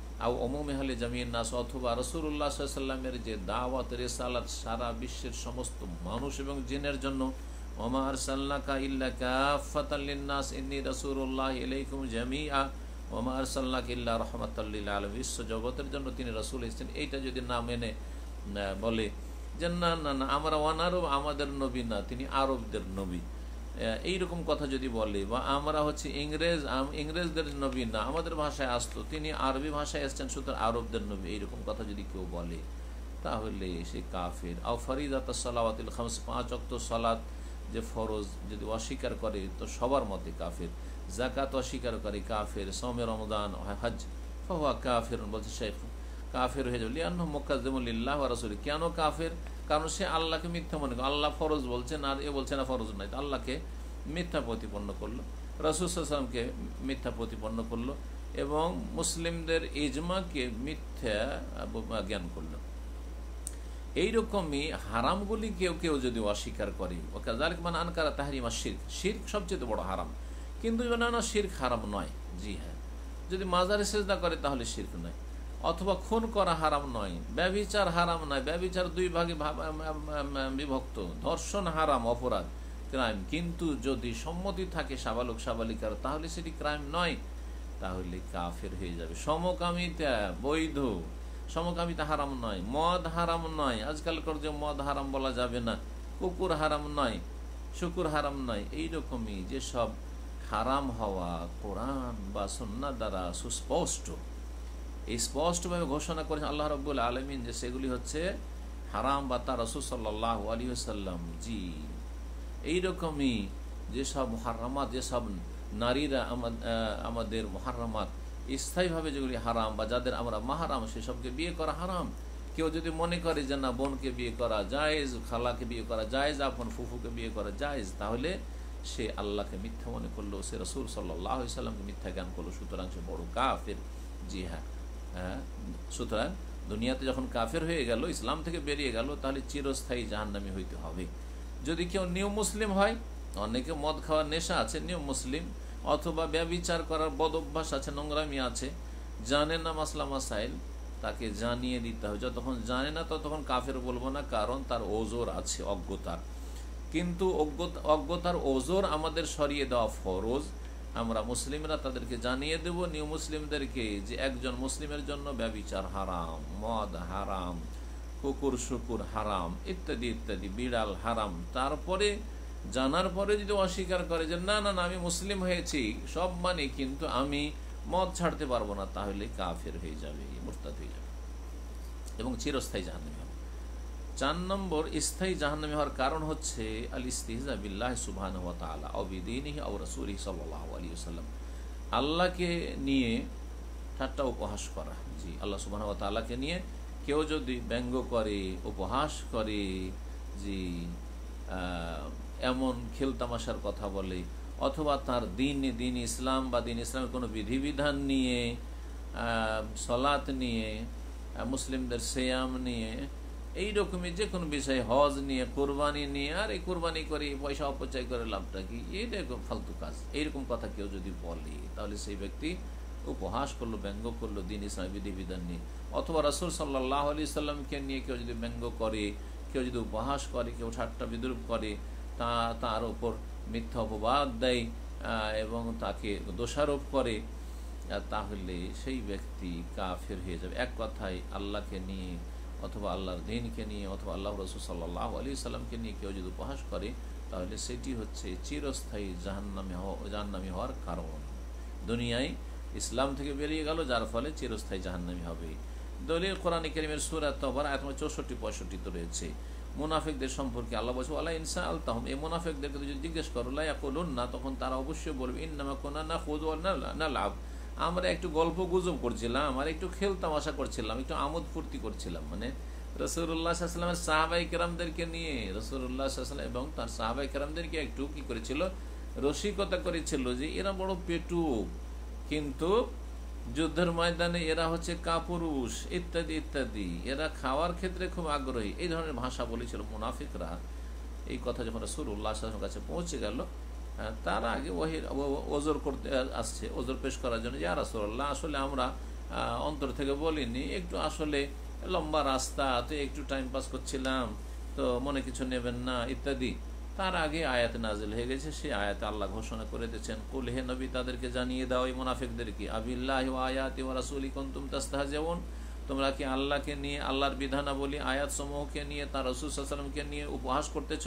অথবা রাসূলুল্লাহ সাল্লাল্লাহু আলাইহি ওয়াসাল্লামের যে দাওয়াত রিসালাত সারা বিশ্বের সমস্ত মানুষ এবং জিনের জন্য, ওমা আরসালনাকা ইল্লা কাফাতাল লিন্নাস ইন্নী রাসূলুল্লাহি ইলাইকুম জামিআ ওমা আরসালনাকা ইল্লা রাহমাতাল লিল আলামিন, বিশ্ব জগতের জন্য তিনি রাসূল এসেছেন, এইটা যদি না মেনে বলে যে না না না আমরা ওয়ানারব, আমাদের নবী না, তিনি আরবদের নবী, এইরকম কথা যদি বলে, বা আমরা হচ্ছে ইংরেজদের নবী না, আমাদের ভাষায় আসতো, তিনি আরবি ভাষায় এসছেন, সুতরাং আরবদের নবী, এইরকম কথা যদি কেউ বলে, তাহলে সে কাফের। আও ফরিদাতুস সালাওয়াতিল খামস, 5 ওয়াক্ত সালাত যে ফরজ যদি অস্বীকার করে তো সবার মতে কাফের। যাকাত অস্বীকার করে কাফের। সওমে রমজান, হজ, ফাহুয়া কাফির, বলছে শেখ কাফের হয়ে যাবে। লিআন্নাহু মুকাজ্জিবুন লিল্লাহি ওয়া রাসূলিহি, কেন কাফের? কারণ সে আল্লাহকে মিথ্যা মনে করে, আল্লাহ ফরজ বলছেন আর এ বলছে না ফরজ নাই, তো আল্লাহকে মিথ্যা প্রতিপন্ন করলো, রাসূল সাল্লাল্লাহু আলাইহি ওয়াসাল্লামকে মিথ্যা প্রতিপন্ন করলো, এবং মুসলিমদের ইজমাকে মিথ্যা জ্ঞান করলো। এইরকমই হারামগুলি কেউ কেউ যদি অস্বীকার করে, ওয়াকাযালিক মান আনকারা তাহরিমা শিরক, শিরক সবচেয়ে বড় হারাম, কিন্তু না শিরক হারাম নয়। জি হ্যাঁ, যদি মাজারে সিজদা করে তাহলে শিরক নয়, অথবা খুন করা হারাম নয়, ব্যভিচার হারাম নয়, ব্যভিচার 2 ভাগে বিভক্ত, ধর্ষণ হারাম, অপরাধ, ক্রাইম, কিন্তু যদি সম্মতি থাকে সাবালক সাবালিকার, তাহলে সেটি ক্রাইম নয়, তাহলে কাফের হয়ে যাবে। সমকামিতা বৈধ, সমকামিতা হারাম নয়, মদ হারাম নয়, আজকালকার যে মদ হারাম বলা যাবে না, কুকুর হারাম নয়, শুকুর হারাম নয়, এইরকমই যেসব হারাম হওয়া কোরআন বা সুন্নাহ দ্বারা সুস্পষ্ট, এই স্পষ্টভাবে ঘোষণা করেছেন আল্লাহ রাব্বুল আলামিন যে সেগুলি হচ্ছে হারাম, বা তার রাসূল সাল্লাল্লাহু আলাইহি ওয়াসাল্লাম। জি, এইরকমই যেসব মুহাররামাত, যেসব নারীরা আমাদের মুহাররামাত, স্থায়ীভাবে যেগুলি হারাম, বা যাদের আমরা মাহারাম, সেসবকে বিয়ে করা হারাম। কেউ যদি মনে করে যে না বোনকে বিয়ে করা জায়েজ, খালাকে বিয়ে করা জায়েজ, আপন ফুফুকে বিয়ে করা জায়েজ, তাহলে সে আল্লাহকে মিথ্যা মনে করলো, সে রাসূল সাল্লাল্লাহু আলাইহি ওয়াসাল্লামকে মিথ্যা জ্ঞান করলো, সুতরাং সে বড় কাফের। জি হ্যাঁ, সুতরাং দুনিয়াতে যখন কাফের হয়ে গেল, ইসলাম থেকে বেরিয়ে গেল, তাহলে চিরস্থায়ী জাহান্নামী হইতে হবে। যদি কেউ নিউ মুসলিম হয়, অনেকে মদ খাওয়ার নেশা আছে, নিউ মুসলিম, অথবা ব্যভিচার করার বদ অভ্যাস আছে, নোংরামি আছে, জানে না মাসলা মাসাইল, তাকে জানিয়ে দিতে হবে। যতক্ষণ জানে না ততক্ষণ কাফের বলবো না, কারণ তার ওজোর আছে, অজ্ঞতার। কিন্তু অজ্ঞতার ওজোর আমাদের সরিয়ে দেওয়া ফরজ। আমরা মুসলিমরা তাদেরকে জানিয়ে দেব, নিউ মুসলিমদেরকে, যে একজন মুসলিমের জন্য ব্যভিচার হারাম, মদ হারাম, কুকুর শুকুর হারাম, ইত্যাদি ইত্যাদি, বিড়াল হারাম। তারপরে জানার পরে যদি অস্বীকার করে যে না না না আমি মুসলিম হয়েছি, সব মানে, কিন্তু আমি মদ ছাড়তে পারবো না, তাহলে কাফের হয়ে যাবে, মুরতাদ হয়ে যাবে, এবং চিরস্থায়ী জাহান্নামী হবে। 4 নম্বর স্থায়ী জাহান্নামী হওয়ার কারণ হচ্ছে আল ইস্তিহজা বিল্লাহি সুবহানাহু ওয়া তাআলা আও বিদীনিহি আও রাসূলিহি সাল্লাল্লাহু আলাইহি ওয়াসাল্লাম, আল্লাহকে নিয়ে ঠাট্টা উপহাস করা। জি, আল্লাহ সুবহানাহু ওয়া তাআলাকে নিয়ে কেউ যদি ব্যঙ্গ করে, উপহাস করে, জি, এমন খেলতামাশার কথা বলে, অথবা তার দিন ইসলাম বা দিন ইসলামের কোনো বিধিবিধান নিয়ে, সলাত নিয়ে, মুসলিমদের সিয়াম নিয়ে, এই রকমই যে কোনো বিষয়, হজ নিয়ে, কোরবানি নিয়ে, আর এই কোরবানি করে পয়সা অপচয় করে লাভটা কি, এইরকম ফালতু কাজ, এইরকম কথা কেউ যদি বলে তাহলে সেই ব্যক্তি উপহাস করলো, ব্যঙ্গ করলো দিন ইসলামের বিধিবিধান নিয়ে। অথবা রাসূল সাল্লাল্লাহু আলাইহি সাল্লামকে নিয়ে কেউ যদি ব্যঙ্গ করে, কেউ যদি উপহাস করে, কেউ ঠাট্টা বিদ্রূপ করে, তার ওপর মিথ্যা অপবাদ দেয় এবং তাকে দোষারোপ করে, তাহলে সেই ব্যক্তি কাফের হয়ে যাবে। এক কথায় আল্লাহকে নিয়ে অথবা আল্লাহর দ্বীনকে নিয়ে অথবা আল্লাহ রাসূল সাল্লাল্লাহু আলাইহি সাল্লামকে নিয়ে কেউ যদি উপহাস করে তাহলে সেটি হচ্ছে চিরস্থায়ী জাহান্নামী হওয়ার কারণ। দুনিয়ায় ইসলাম থেকে বেরিয়ে গেল, যার ফলে চিরস্থায়ী জাহান্নামী হবে। দলিল কোরআন কারীমের সূরা তাওবার আয়াত 64-65 রয়েছে। মুনাফিকদের সম্পর্কে আল্লাহ বলছে, আল্লাহ ইনসা আলতাহম, এই মুনাফিকদেরকে যদি জিজ্ঞেস করো লা ইয়াকুলুন্না, তখন তারা অবশ্যই বলবে ইন্নামা কুননা নাখুযু ওয়া নালআব, আমরা একটু গল্প গুজব করছিলাম, আর একটু খেল তামাশা করছিলাম, একটু আমোদ ফুর্তি করছিলাম। মানে রাসূলুল্লাহ সাল্লাল্লাহু আলাইহি ওয়াসাল্লামের সাহাবায়ে কেরামদেরকে নিয়ে রাসূলুল্লাহ সাল্লাল্লাহু আলাইহি ওয়াসাল্লাম এবং তার সাহাবায়ে কেরামদেরকে একটু কি করেছিল, রসিকতা করেছিল যে এরা বড় পেটুক, কিন্তু যুদ্ধের ময়দানে এরা হচ্ছে কাপুরুষ, ইত্যাদি ইত্যাদি, এরা খাওয়ার ক্ষেত্রে খুব আগ্রহী, এই ধরনের ভাষা বলেছিল মুনাফিকরা। এই কথা যখন রাসূলুল্লাহ সাল্লাল্লাহু আলাইহি ওয়াসাল্লামের কাছে পৌঁছে গেল, তার আগে ওজর করতে আসছে, ওজর পেশ করার জন্য, ইয়া রাসূলুল্লাহ আসলে আমরা অন্তর থেকে বলিনি, একটু আসলে লম্বা রাস্তা, তো একটু টাইম পাস করছিলাম, তো মনে কিছু নেবেন না ইত্যাদি। তার আগে আয়াত নাজিল হয়ে গেছে, সেই আয়াতে আল্লাহ ঘোষণা করে দিয়েছেন, কুল হে নবী তাদেরকে জানিয়ে দাও এই মুনাফিকদেরকে, আবিল্লাহি ওয়া আয়াতি ওয়া রাসূলি কুনতুম তাস্তাহজিউন, তোমরা কি আল্লাহকে নিয়ে, আল্লাহর বিধানাবলী আয়াত সমূহকে নিয়ে, তার রাসূল সাল্লাল্লাহু আলাইহি ওয়াসাল্লামকে নিয়ে উপহাস করতেছো?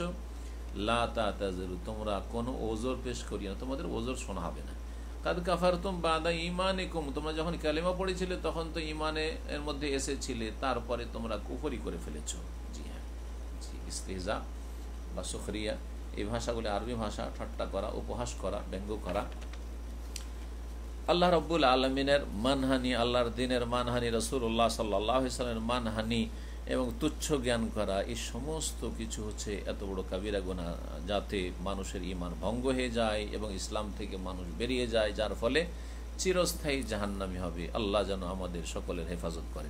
লা তাতাযিরু, তোমরা কোনো ওজর পেশ করিও না, তোমাদের ওজর শোনা হবে না। কাদ কাফারতুম বাদা ঈমানিকুম, তোমরা যখন কালেমা পড়েছিলে তখন তো ঈমানে এর মধ্যে এসেছিলে, তারপরে তোমরা কুফরি করে ফেলেছো। জি হ্যাঁ, জি, ইস্তিহজা বা সুখরিয়া, এই ভাষাগুলি আরবি ভাষা, ঠাট্টা করা, উপহাস করা, ব্যঙ্গ করা। আল্লাহ রাব্বুল আলামিনের মানহানি, আল্লাহর দ্বীনের মানহানি, রাসূলুল্লাহ সাল্লাল্লাহু আলাইহি ওয়াসাল্লামের মানহানি এবং তুচ্ছ জ্ঞান করা, এই সমস্ত কিছু হচ্ছে এত বড় কাবিরা গুনাহ, যাতে মানুষের ঈমান ভঙ্গ হয়ে যায় এবং ইসলাম থেকে মানুষ বেরিয়ে যায়, যার ফলে চিরস্থায়ী জাহান্নামী হবে। আল্লাহ যেন আমাদের সকলের হেফাজত করেন।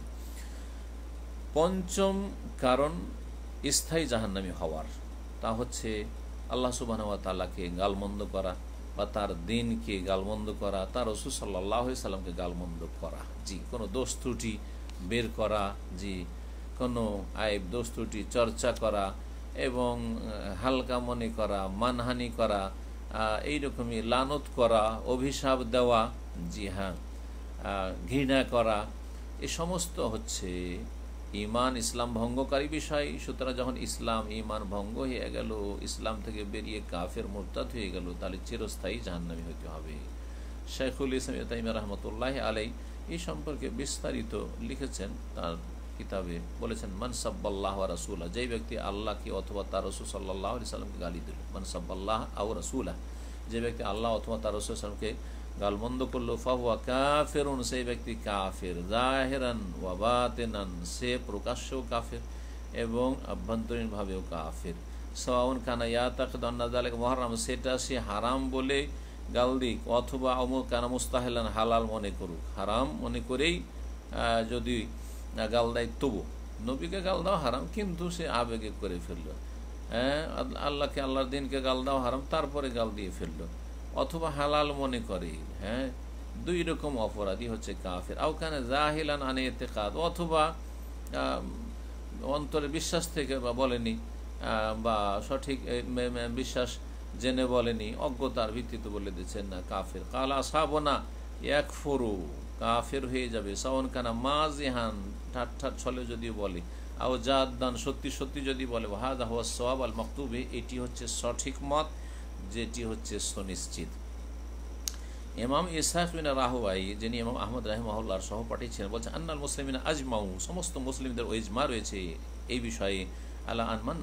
পঞ্চম কারণ স্থায়ী জাহান্নামী হওয়ার, তা হচ্ছে আল্লাহ সুবহানাহু ওয়া তাআলাকে গালমন্দ করা বা তার দ্বীনকে গালমন্দ করা, তার রাসূল সাল্লাল্লাহু আলাইহি সাল্লামকে গালমন্দ করা। জি, কোনো দোষ ত্রুটি বের করা, জি, কোনো আইব দোষ ত্রুটি চর্চা করা এবং হালকা মনে করা, মানহানি করা, এইরকমই লানত করা, অভিশাপ দেওয়া, জি হ্যাঁ, ঘৃণা করা, এ সমস্ত হচ্ছে ঈমান ইসলাম ভঙ্গকারী বিষয়। সুতরাং যখন ইসলাম ঈমান ভঙ্গ হয়ে গেল, ইসলাম থেকে বেরিয়ে কাফের মুরতাদ হয়ে গেল, তাহলে চিরস্থায়ী জাহান্নামী হতে হবে। শাইখুল ইসলাম ইবনে তাইমিয়া রাহমাতুল্লাহি আলাইহি এই সম্পর্কে বিস্তারিত লিখেছেন তার কিতাবে, বলেছেন মান সাব্বাল্লাহ ওয়া রাসূলা, যেই ব্যক্তি আল্লাহকে অথবা তার রাসূল সাল্লাল্লাহু আলাইহি সাল্লামকে গালি দিল, মান সাব্বাল্লাহ আও রাসূলা, যে ব্যক্তি আল্লাহ অথবা তার রাসূল সাল্লামকে গালমন্দ করলো, ফাহুয়া কাফিরুন, সেই ব্যক্তি কাফের, যাহিরান ওয়া বাতিনান, সে প্রকাশ্যেও কাফের এবং আভ্যন্তরীণভাবেও কাফের। সাওয়াউন কানা ইয়াতাকিদু আন্না যালিকা মুহাররাম, সেটা সে হারাম বলে গাল দিক অথবা কানা মুস্তাহিলান, হালাল মনে করুক, হারাম মনে করেই যদি গাল দেয়, তবু নবীকে গাল দেওয়া হারাম, কিন্তু সে আবেগে করে ফেললো। হ্যাঁ, আল্লাহকে, আল্লাহর দ্বীনকে গাল দেওয়া হারাম, তারপরে গাল দিয়ে ফেললো, অথবা হালাল মনে করে। হ্যাঁ, দুই রকম অপরাধী হচ্ছে কাফের। আও কানা জাহিলান আন ইতিকাদ, অথবা অন্তরে বিশ্বাস থেকে বা বলেনি, বা সঠিক বিশ্বাস জেনে বলেনি, অজ্ঞতার ভিত্তিতে বলে দিচ্ছেন না, কাফের। কালা আসহাবুনা ইয়াকফুরু, কাফের হয়ে যাবে। সাওয়ান কানা মাজিহান, ঠাট্টার ছলে যদি বলে, আও জাদ্দান, সত্যি সত্যি যদি বলে, হাযা হুয়া সাওয়াব আল মাকতুব, এটি হচ্ছে সঠিক মত, যেটি হচ্ছে সুনিশ্চিত। ইমাম ইসহাক বিন রাহওয়াই, যিনি ইমাম আহমদ রাহিমাহুল্লাহর সহপাঠী ছিলেন, বলছেন আন্নাল মুসলিমিনা আজমাউ, সমস্ত মুসলিমদের ইজমা রয়েছে এই বিষয়ে, আলা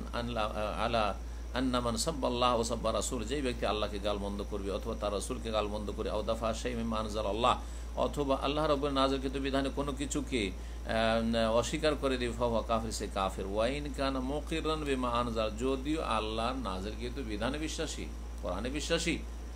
আন্না মান সাব্বাল্লাহ ওয়া সাব্বা রাসূল, যেই ব্যক্তি আল্লাহকে গালমন্দ করবে অথবা তার রাসূলকে গালমন্দ করে, আও দাফা শাই'আন মিম্মা আনজালাল্লাহ, অথবা আল্লাহ রাব্বুল নাযিলকৃত বিধানে কোনো কিছুকে অস্বীকার করে দিবে, ফাহুয়া কাফির, সে কাফের। ওয়াইন কানা মুকিরান বিমা আনজাল, যদিও আল্লাহর নাযিলকৃত বিধানে বিশ্বাসী, কোরআনে বিশ্বাসী,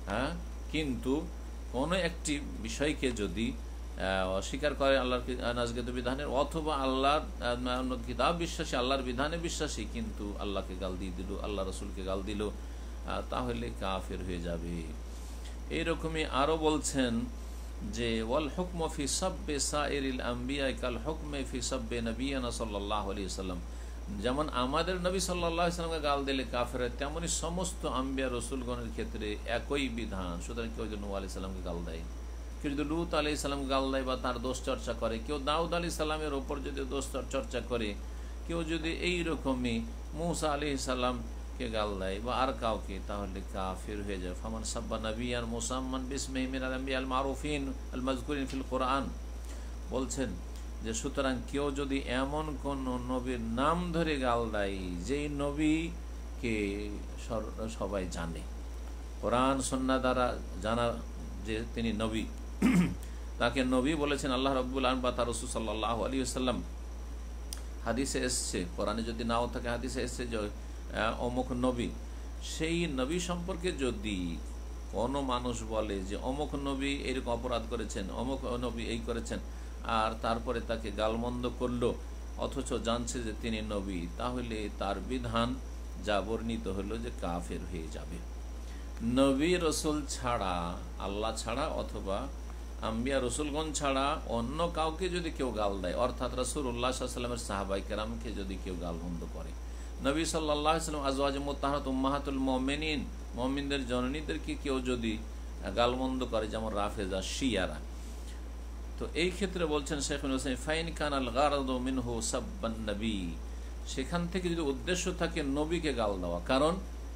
হ্যাঁ, কিন্তু কোনো একটি বিষয়কে যদি অস্বীকার করে আল্লাহর নাজগত বিধানের, অথবা আল্লাহর কিতাব বিশ্বাসী, আল্লাহর বিধানে বিশ্বাসী, কিন্তু আল্লাহকে গাল দিয়ে দিল, আল্লাহ রসুলকে গাল দিল, তাহলে কাফের হয়ে যাবে। এইরকমই আরও বলছেন যে ওয়াল হুকম ফি সাব্বি সাইরিল আম্বিয়া কাল হুকমে ফি সাব্বি নবিয়ানা সাল্লাল্লাহু আলাইহি ওয়াসাল্লাম, যেমন আমাদের নবী সাল্লাল্লাহু আলাইহি ওয়াসাল্লামকে গাল দিলে কাফের হয়, তেমনি সমস্ত আম্বিয়া রসুলগণের ক্ষেত্রে একই বিধান। সুতরাং কেউ যদি নূহ আলাইহিস সালামকে গাল দেয়, কেউ যদি লূত আলাইহিস সালামকে গাল দেয় বা তার দোষ চর্চা করে, কেউ দাউদ আলাইহিস সালামের ওপর যদি দোষ চর্চা করে, কেউ যদি এইরকমই মূসা আলাইহিস সালামকে গাল দেয় বা আর কাউকে, তাহলে কাফির হয়ে যায়। ফামান সাব্বা নবিয়ান মুসাম্মান বিসমিহি মিনাল আম্বিয়াল মারুফিন আল মাযকুরিন ফিল কোরআন, বলছেন যে সুতরাং কেউ যদি এমন কোন নবীর নাম ধরে গাল দেয় যেই নবীকে সবাই জানে, কোরআন সুন্নাহ দ্বারা জানা যে তিনি নবী, তাকে নবী বলেছেন আল্লাহ রাব্বুল আলামিন বা তার রাসূল সাল্লাল্লাহু আলাইহি ওয়াসাল্লাম। হাদিসে এসছে, কোরআনে যদি নাও থাকে হাদিসে এসছে যে অমুক নবী, সেই নবী সম্পর্কে যদি কোনো মানুষ বলে যে অমুক নবী এরকম অপরাধ করেছেন, অমুক নবী এই করেছেন, আর তারপরে তাকে গালমন্দ করলো অথচ জানছে যে তিনি নবী, তাহলে তার বিধান যা বর্ণিত হলো যে কাফের হয়ে যাবে। নবী রসুল ছাড়া, আল্লাহ ছাড়া অথবা আম্বিয়া রসুলগণ ছাড়া অন্য কাউকে যদি কেউ গাল দেয়, অর্থাৎ রাসূলুল্লাহ সাল্লাল্লাহু আলাইহি ওয়াসাল্লামের সাহাবাই কেরামকে যদি কেউ গালমন্দ করে, নবী সাল্লাল্লাহু আলাইহি ওয়াসাল্লাম আজওয়াজ মুত্তাহারাত উম্মাহাতুল মুমিনিন, মুমিনদের জননীদেরকে কেউ যদি গালমন্দ করে, যেমন রাফেজা শিয়ারা, তো এই ক্ষেত্রে বলছেন শেখুল হোসেন ফাইন কানাল গারাদু মিনহু সাব্বান নবী, সেখান থেকে যদি উদ্দেশ্য থাকে নবীকে গাল দেওয়া, কারণ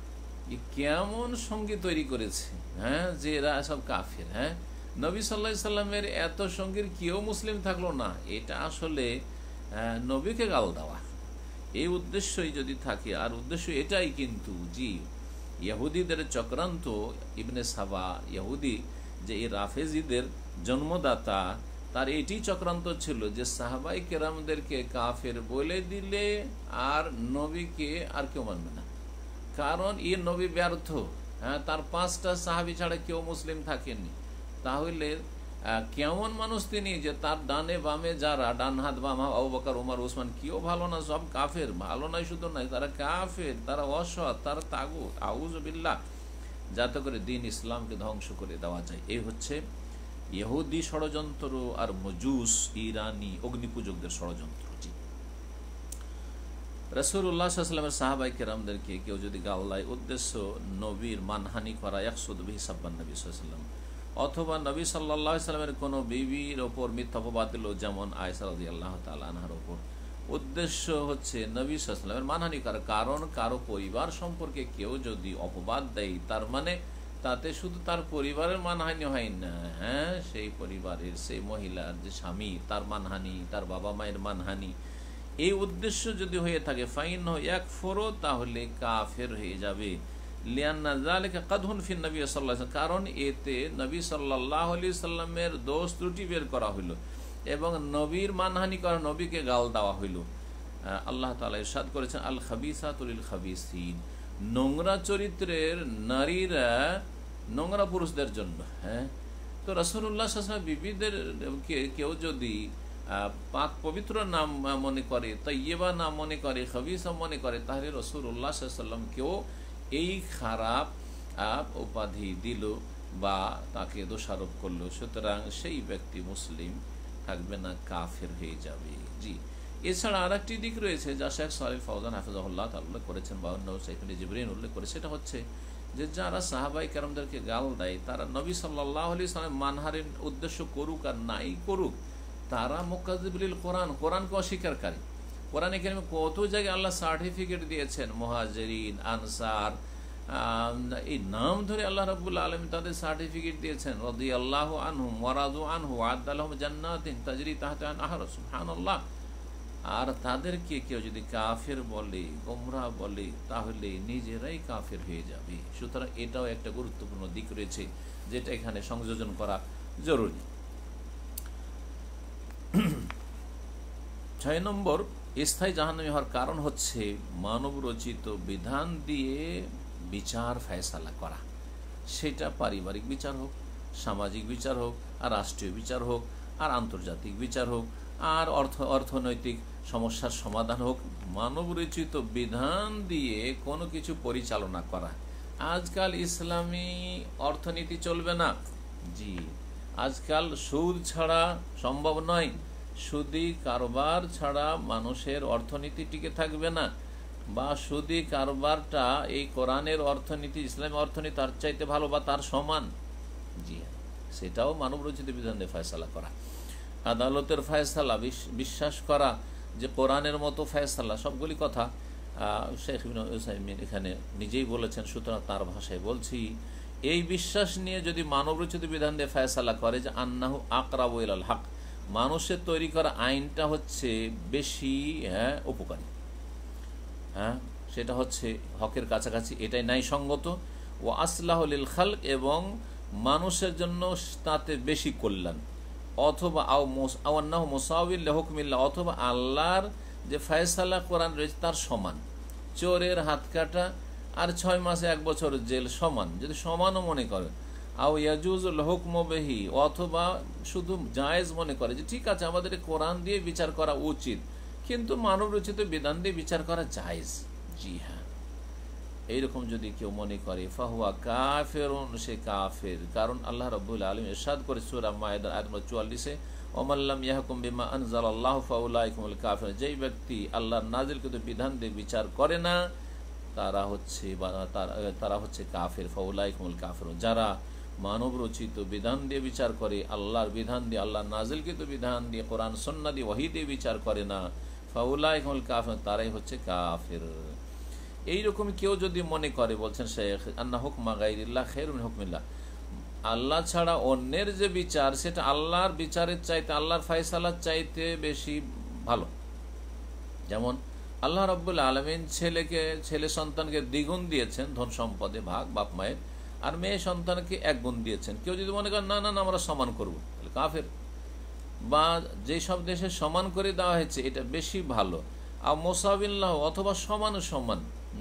কেমন সঙ্গী তৈরি করেছে, হ্যাঁ, যে এরা সব কাফের, হ্যাঁ, নবী সাল্লাল্লাহু আলাইহি সাল্লামের এত সঙ্গীর কেউ মুসলিম থাকলো না, এটা আসলে নবীকে গাল দেওয়া, এই উদ্দেশ্যই যদি থাকে, আর উদ্দেশ্য এটাই কিন্তু জি ইহুদিদের চক্রান্ত, ইবনে সাবা ইহুদি যে এই রাফেজিদের জন্মদাতা, তার এটি চক্রান্ত ছিল যে সাহাবাই কেরামদেরকে কাফের বলে দিলে আর নবীকে আর কেউ মানবে না, কারণ এই নবী ব্যর্থ, হ্যাঁ, তার 5টা সাহাবী ছাড়া কেউ মুসলিম থাকেনি। তাহলে কেমন মানুষ তিনি যে তার ডানে বামে যারা, ডান হাত বাম হাত, আবু বকর ওমর ওসমান, কেউ ভালো না, সব কাফের। ভালো নয় শুধু নয়, তারা কাফের, তারা অসৎ, তারা তাগুত, আউযু বিল্লাহ, যাতে করে দিন ইসলামকে ধ্বংস করে দেওয়া যায়। এই হচ্ছে ইহুদি ষড়যন্ত্র আর মজুস ইরানি অগ্নিপূজকদের ষড়যন্ত্র। জি, রাসূলুল্লাহ সাল্লাল্লাহু আলাইহি ওয়াসাল্লামের সাহাবায়ে কেরামদেরকে কেউ যদি গাল দেয়, উদ্দেশ্য নবীর মানহানি করা, ইয়াকসুদ বিহি সাব্বান নবী সাল্লাল্লাহু আলাইহি ওয়াসাল্লাম, অথবা নবী সাল্লাল্লাহু আলাইহি ওয়াসাল্লামের কোনো বিবির ওপর মিথ্যা অপবাদ দিল, যেমন আয়েশা রাদিয়াল্লাহু তাআলা আনহার ওপর, উদ্দেশ্য হচ্ছে নবী সাল্লাল্লাহু আলাইহি ওয়াসাল্লামের মানহানি করা। কারণ কারো পরিবার সম্পর্কে কেউ যদি অপবাদ দেয়, তার মানে তাতে শুধু তার পরিবারের মানহানি হয় না, হ্যাঁ, সেই পরিবারের, সেই মহিলার যে স্বামী, তার মানহানি, তার বাবা মায়ের মানহানি, এই উদ্দেশ্য যদি হয়ে থাকে, ফাইন ইয়াকফুরু, তাহলে কাফের হয়ে যাবে। লিআন্না যালিকা কাদহুন ফিন নবী সাল্লাল্লাহু আলাইহি ওয়াসাল্লাম, কারণ এতে নবী সাল্লাল্লাহু আলাইহি ওয়াসাল্লামের দোষ ত্রুটি বের করা হইল এবং নবীর মানহানি করা, নবীকে গাল দেওয়া হইল। আল্লাহ তাআলা ইরশাদ করেছেন আল খাবিসাতু লিল খাবিসিন, নোংরা চরিত্রের নারীরা নোংরা পুরুষদের জন্য, হ্যাঁ। তো রাসূলুল্লাহ সাল্লাল্লাহু আলাইহি ওয়াসাল্লাম বিবিদের কেউ যদি পাক পবিত্র নাম মনে করে, তাইয়্যিবা নাম মনে করে, খাবিসা মনে করে, তাহলে রাসূলুল্লাহ সাল্লাল্লাহু আলাইহি ওয়াসাল্লাম কেউ এই খারাপ উপাধি দিল বা তাকে দোষারোপ করলো, সুতরাং সেই ব্যক্তি মুসলিম থাকবে না, কাফের হয়ে যাবে। জি, এছাড়া আর একটি দিক রয়েছে যা শেখ সালেহ ফাওজান হাফিজাহুল্লাহ তাআলা উল্লেখ করেছেন বা অন্য শাইখ জিবরিন উল্লেখ করে, সেটা হচ্ছে যে যারা সাহাবাই কেরামদেরকে গাল দেয়, তারা নবী সাল্লাল্লাহু আলাইহি ওয়াসাল্লাম মানহারের উদ্দেশ্য করুক আর নাই করুক, তারা মুকাজ্জিবুল কোরআন, কোরআনকে অস্বীকারী। কোরআনে কারিমে কত জায়গায় আল্লাহ সার্টিফিকেট দিয়েছেন, মুহাজিরিন, আনসার, এই নাম ধরে আল্লাহ রাব্বুল আলামিন তাদের সার্টিফিকেট দিয়েছেন, রাদিয়াল্লাহু আনহুম ওয়া রাদু আনহু ওয়া আ'আদ্দা লাহুম জান্নাতিন তাজরি তাহতাহা আল-আনহার, সুবহানাল্লাহ। আর তাদেরকে কেউ যদি কাফের বলে, গোমরাহ বলে, তাহলে নিজেরাই কাফের হয়ে যাবে। সুতরাং এটাও একটা গুরুত্বপূর্ণ দিক রয়েছে, যেটা এখানে সংযোজন করা জরুরি। 6 নম্বর, স্থায়ী জাহান্নামী হওয়ার কারণ হচ্ছে মানব রচিত বিধান দিয়ে বিচার ফয়সালা করা। সেটা পারিবারিক বিচার হোক, সামাজিক বিচার হোক, আর রাষ্ট্রীয় বিচার হোক, আর আন্তর্জাতিক বিচার হোক, আর অর্থনৈতিক সমস্যার সমাধান হোক, মানবরচিত বিধান দিয়ে কোনো কিছু পরিচালনা করা। আজকাল ইসলামী অর্থনীতি চলবে না। জি, আজকাল সুদ ছাড়া সম্ভব নয়। সুদি কারবার ছাড়া মানুষের অর্থনীতি টিকে থাকবে না, বা সুদি কারবারটা এই কোরআনের অর্থনীতি, ইসলামী অর্থনীতি তার চাইতে ভালো বা তার সমান। জি হ্যাঁ, সেটাও মানবরচিত বিধান দিয়ে ফয়সালা করা। আদালতের ফয়সালা বিশ্বাস করা যে কোরআনের মতো ফয়সালা, সবগুলি কথা শেখ ইবনে উসাইমিন এখানে নিজেই বলেছেন, সুতরাং তার ভাষায় বলছি। এই বিশ্বাস নিয়ে যদি মানবরচিত বিধান দিয়ে ফয়সালা করে যে আন্নাহু আকরাবু ইলাল হক, মানুষের তৈরি করা আইনটা হচ্ছে বেশি উপকারী, সেটা হচ্ছে হকের কাছাকাছি, এটাই ন্যায়সঙ্গত। ও আসলাহ লিল খালক, এবং মানুষের জন্য তাতে বেশি কল্যাণ। অথবা আওয়ান্নাহু মুসাউবিল লিহুকমিল্লাহ, অথবা আল্লাহর যে ফয়সালা কোরআন রয়েছে তার সমান। চোরের হাত কাটা আর 6 মাসে 1 বছর জেল সমান, যদি সমানও মনে করে। আও ইয়াজুজুল হুকম বিহি, অথবা শুধু জায়েজ মনে করে যে ঠিক আছে আমাদের কোরআন দিয়ে বিচার করা উচিত, কিন্তু মানব রচিত বিধান দিয়ে বিচার করা জায়েজ। জি হ্যাঁ, এইরকম যদি কেউ মনে করে ফাহুয়া কাফেরুন, সে কাফের। কারণ আল্লাহ রাব্বুল আলামিন ইরশাদ করে সূরা মায়েদার আয়াত নম্বর 44-এ, ওমাল্লাম ইয়াহকুম বিমা আনজালাল্লাহু ফাউলাইকুমুল কাফিরুন, যেই ব্যক্তি আল্লাহর নাজিলকৃত বিধান দিয়ে বিচার করে না তারা হচ্ছে কাফের। ফাউলাইকুমুল কাফিরুন, যারা মানব রচিত বিধান দিয়ে বিচার করে, আল্লাহর বিধান দিয়ে, আল্লাহর নাজিলকৃত বিধান দিয়ে, কোরআন সুন্নাহ দিয়ে, ওহী দিয়ে বিচার করে না, ফাউলাইকুমুল কাফিরুন, তারাই হচ্ছে কাফের। এইরকম কেউ যদি মনে করে, বলছেন শেখ, আন্না হুকমা গায়রিল্লাহ খায়রুম মিন হুকমিল্লাহ, আল্লাহ ছাড়া অন্যের যে বিচার সেটা আল্লাহর বিচারের চাইতে, আল্লাহর ফয়সালার চাইতে বেশি ভালো। যেমন আল্লাহ রাব্বুল আলামিন ছেলে সন্তানকে দ্বিগুণ দিয়েছেন ধন সম্পদে ভাগ বাপ মায়ের, আর মেয়ে সন্তানকে 1 গুণ দিয়েছেন। কেউ যদি মনে করেন না না না আমরা সমান করবো, তাহলে কাফের। বা যেসব দেশে সমান করে দেওয়া হয়েছে এটা বেশি ভালো, আর মোসাবিল্লাহ, অথবা সমান সমান,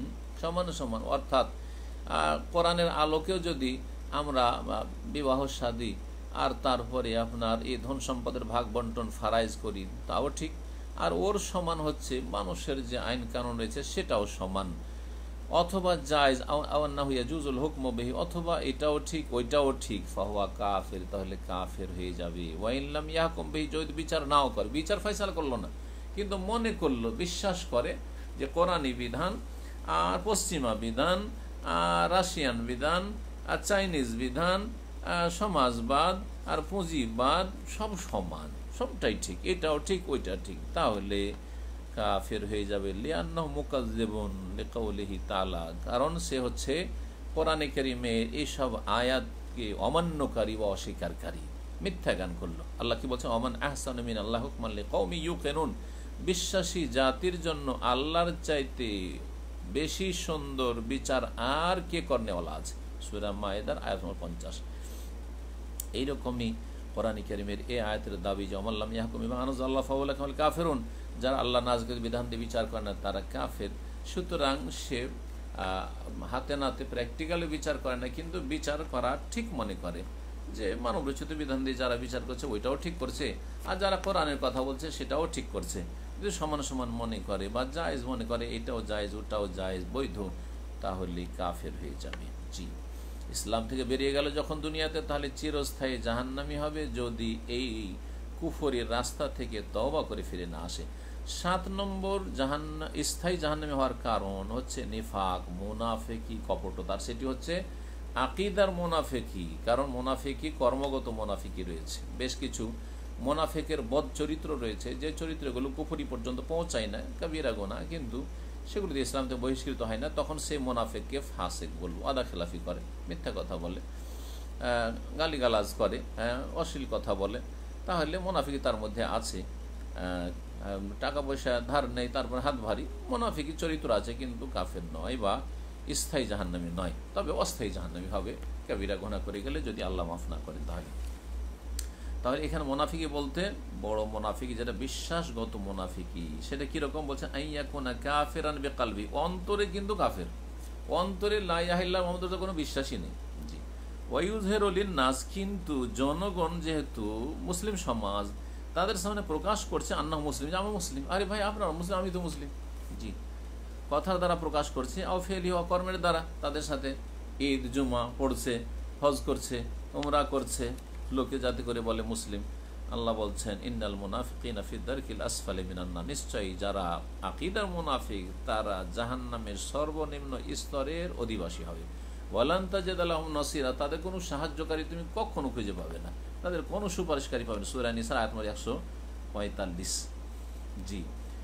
অর্থাৎ কোরআনের আলোকেও যদি আমরা বিবাহ শাদী আর তারপরে আপনার এই ধন সম্পদের ভাগ বন্টন ফারাইজ করি, তাও ঠিক। আর ওর সমান হচ্ছে মানুষের যে আইন কানুন রয়েছে সেটাও সমান। অথবা জায়েজ আওয়ান্নাহু ইয়াজুজুল হুকমু বিহি, অথবা এটাও ঠিক ওইটাও ঠিক, ফাহুয়া কাফের, তাহলে কাফের হয়ে যাবে। ওয়া ইল্লাম ইয়াহকুম বিহি, যদি বিচার নাও করে, বিচার ফয়সালা করলো না, কিন্তু মনে করলো, বিশ্বাস করে যে কোরআনী বিধান আর পশ্চিমা বিধান আর রাশিয়ান বিধান আর চাইনিজ বিধান, সমাজবাদ আর পুঁজিবাদ সব সমান, সবটাই ঠিক, এটাও ঠিক ওইটা ঠিক, তাহলে কাফের হয়ে যাবে। লিআন্নাহু মুকাজ্জিবুন লিকাউলিহি তাআলা, কারণ সে হচ্ছে কোরআনে কারীমের এইসব আয়াতকে অমান্যকারী বা অস্বীকারী, মিথ্যা গান করলো। আল্লাহ কি বলছেন, ওমান আহসানু মিনাল্লাহি হুকমান লিকাউমি ইউকিনুন, বিশ্বাসী জাতির জন্য আল্লাহর চাইতে বেশি সুন্দর বিচার আর কে করনেওয়ালা আছে। সূরা মায়েদার আয়াত নম্বর 50। এইরকমই কোরআন কারীমের এই আয়াতের দাবি যে ওমাল্লাম ইয়াহকুম বিমা আনজালাল্লাহু ফাউলাইকুমুল কাফিরুন, যারা আল্লাহ নাযিল বিধান দিয়ে বিচার করে না তারা কাফের। সুতরাং সে হাতে নাতে প্র্যাকটিক্যালি বিচার করে না, কিন্তু বিচার করা ঠিক মনে করে যে মানবরচিত বিধান দিয়ে যারা বিচার করছে ওইটাও ঠিক করছে, আর যারা কোরআনের কথা বলছে সেটাও ঠিক করছে। যদি সমান সমান মনে করে বা জায়েজ মনে করে, এটাও জায়েজ ওটাও জায়েজ বৈধ, তাহলে কাফের হয়ে যাবে। জি, ইসলাম থেকে বেরিয়ে গেল যখন দুনিয়াতে, তাহলে চিরস্থায়ী জাহান্নামী হবে যদি এই কুফরের রাস্তা থেকে তওবা করে ফিরে না আসে। 7 নম্বর স্থায়ী জাহান্নামী হওয়ার কারণ হচ্ছে নিফাক, মুনাফিকি, কপটতা। সেটি হচ্ছে আকীদার মুনাফিকি, কারণ মুনাফিকি কর্মগত মুনাফিকি রয়েছে, বেশ কিছু মুনাফিকের বদ চরিত্র রয়েছে, যে চরিত্রগুলো কুফরি পর্যন্ত পৌঁছায় না, কাবিরা গুনাহ, কিন্তু সেগুলো দিয়ে ইসলাম থেকে বহিষ্কৃত হয় না। তখন সেই মুনাফিককে ফাসিক বলবো, আদা খেলাফি করে, মিথ্যা কথা বলে, গালিগালাজ করে, অশ্লীল কথা বলে, তাহলে মুনাফিকি তার মধ্যে আছে। টাকা পয়সা ধার নেই, তারপর হাত ভারী, মুনাফিকি চরিত্র আছে, কিন্তু কাফের নয় বা স্থায়ী জাহান্নামী নয়, তবে অস্থায়ী জাহান্নামী হবে কাবিরা গুনাহ করে গেলে, যদি আল্লাহ মাফ না করেন। তাহলে এখানে মুনাফিকি বলতে বড় মুনাফিকি, যেটা বিশ্বাসগত মুনাফিকি, সেটা কিরকম বলছেন, আইয়াকুনা কাফিরান বিকলবি, অন্তরে কিন্তু কাফের, অন্তরে লা ইলাহা ইল্লাল্লাহ মুহাম্মাদুর রাসূলুল্লাহ কোনো বিশ্বাসই নেই। জি, ওয়ায়ুজহিরুলিন নাস, কিন্তু জনগণ যেহেতু মুসলিম সমাজ তাদের সামনে প্রকাশ করছে আন্নাহু মুসলিম, যে আমি মুসলিম। আরে ভাই আপনারা মুসলিম, আমি তো মুসলিম। জি, কথার দ্বারা প্রকাশ করছে, আও ফেলি কর্মের দ্বারা তাদের সাথে ঈদ জুমা পড়ছে, হজ করছে, উমরা করছে, লোকে যাতে করে বলে মুসলিম। আল্লাহ বলছেন ইন্নাল মুনাফিকিনা ফি দারকিল আসফালি মিনান নার, নিশ্চয়ই যারা আকীদার মুনাফিক তারা জাহান্নামের সর্বনিম্ন স্তরের অধিবাসী হবে। ওয়ালান তাজিদ লাহুম নাসিরা, তাদের কোনো সাহায্যকারী তুমি কখনো খুঁজে পাবে না, তাদের কোনো সুপারিশকারী পাবে না। সূরা নিসা আয়াত নম্বর 145। জি,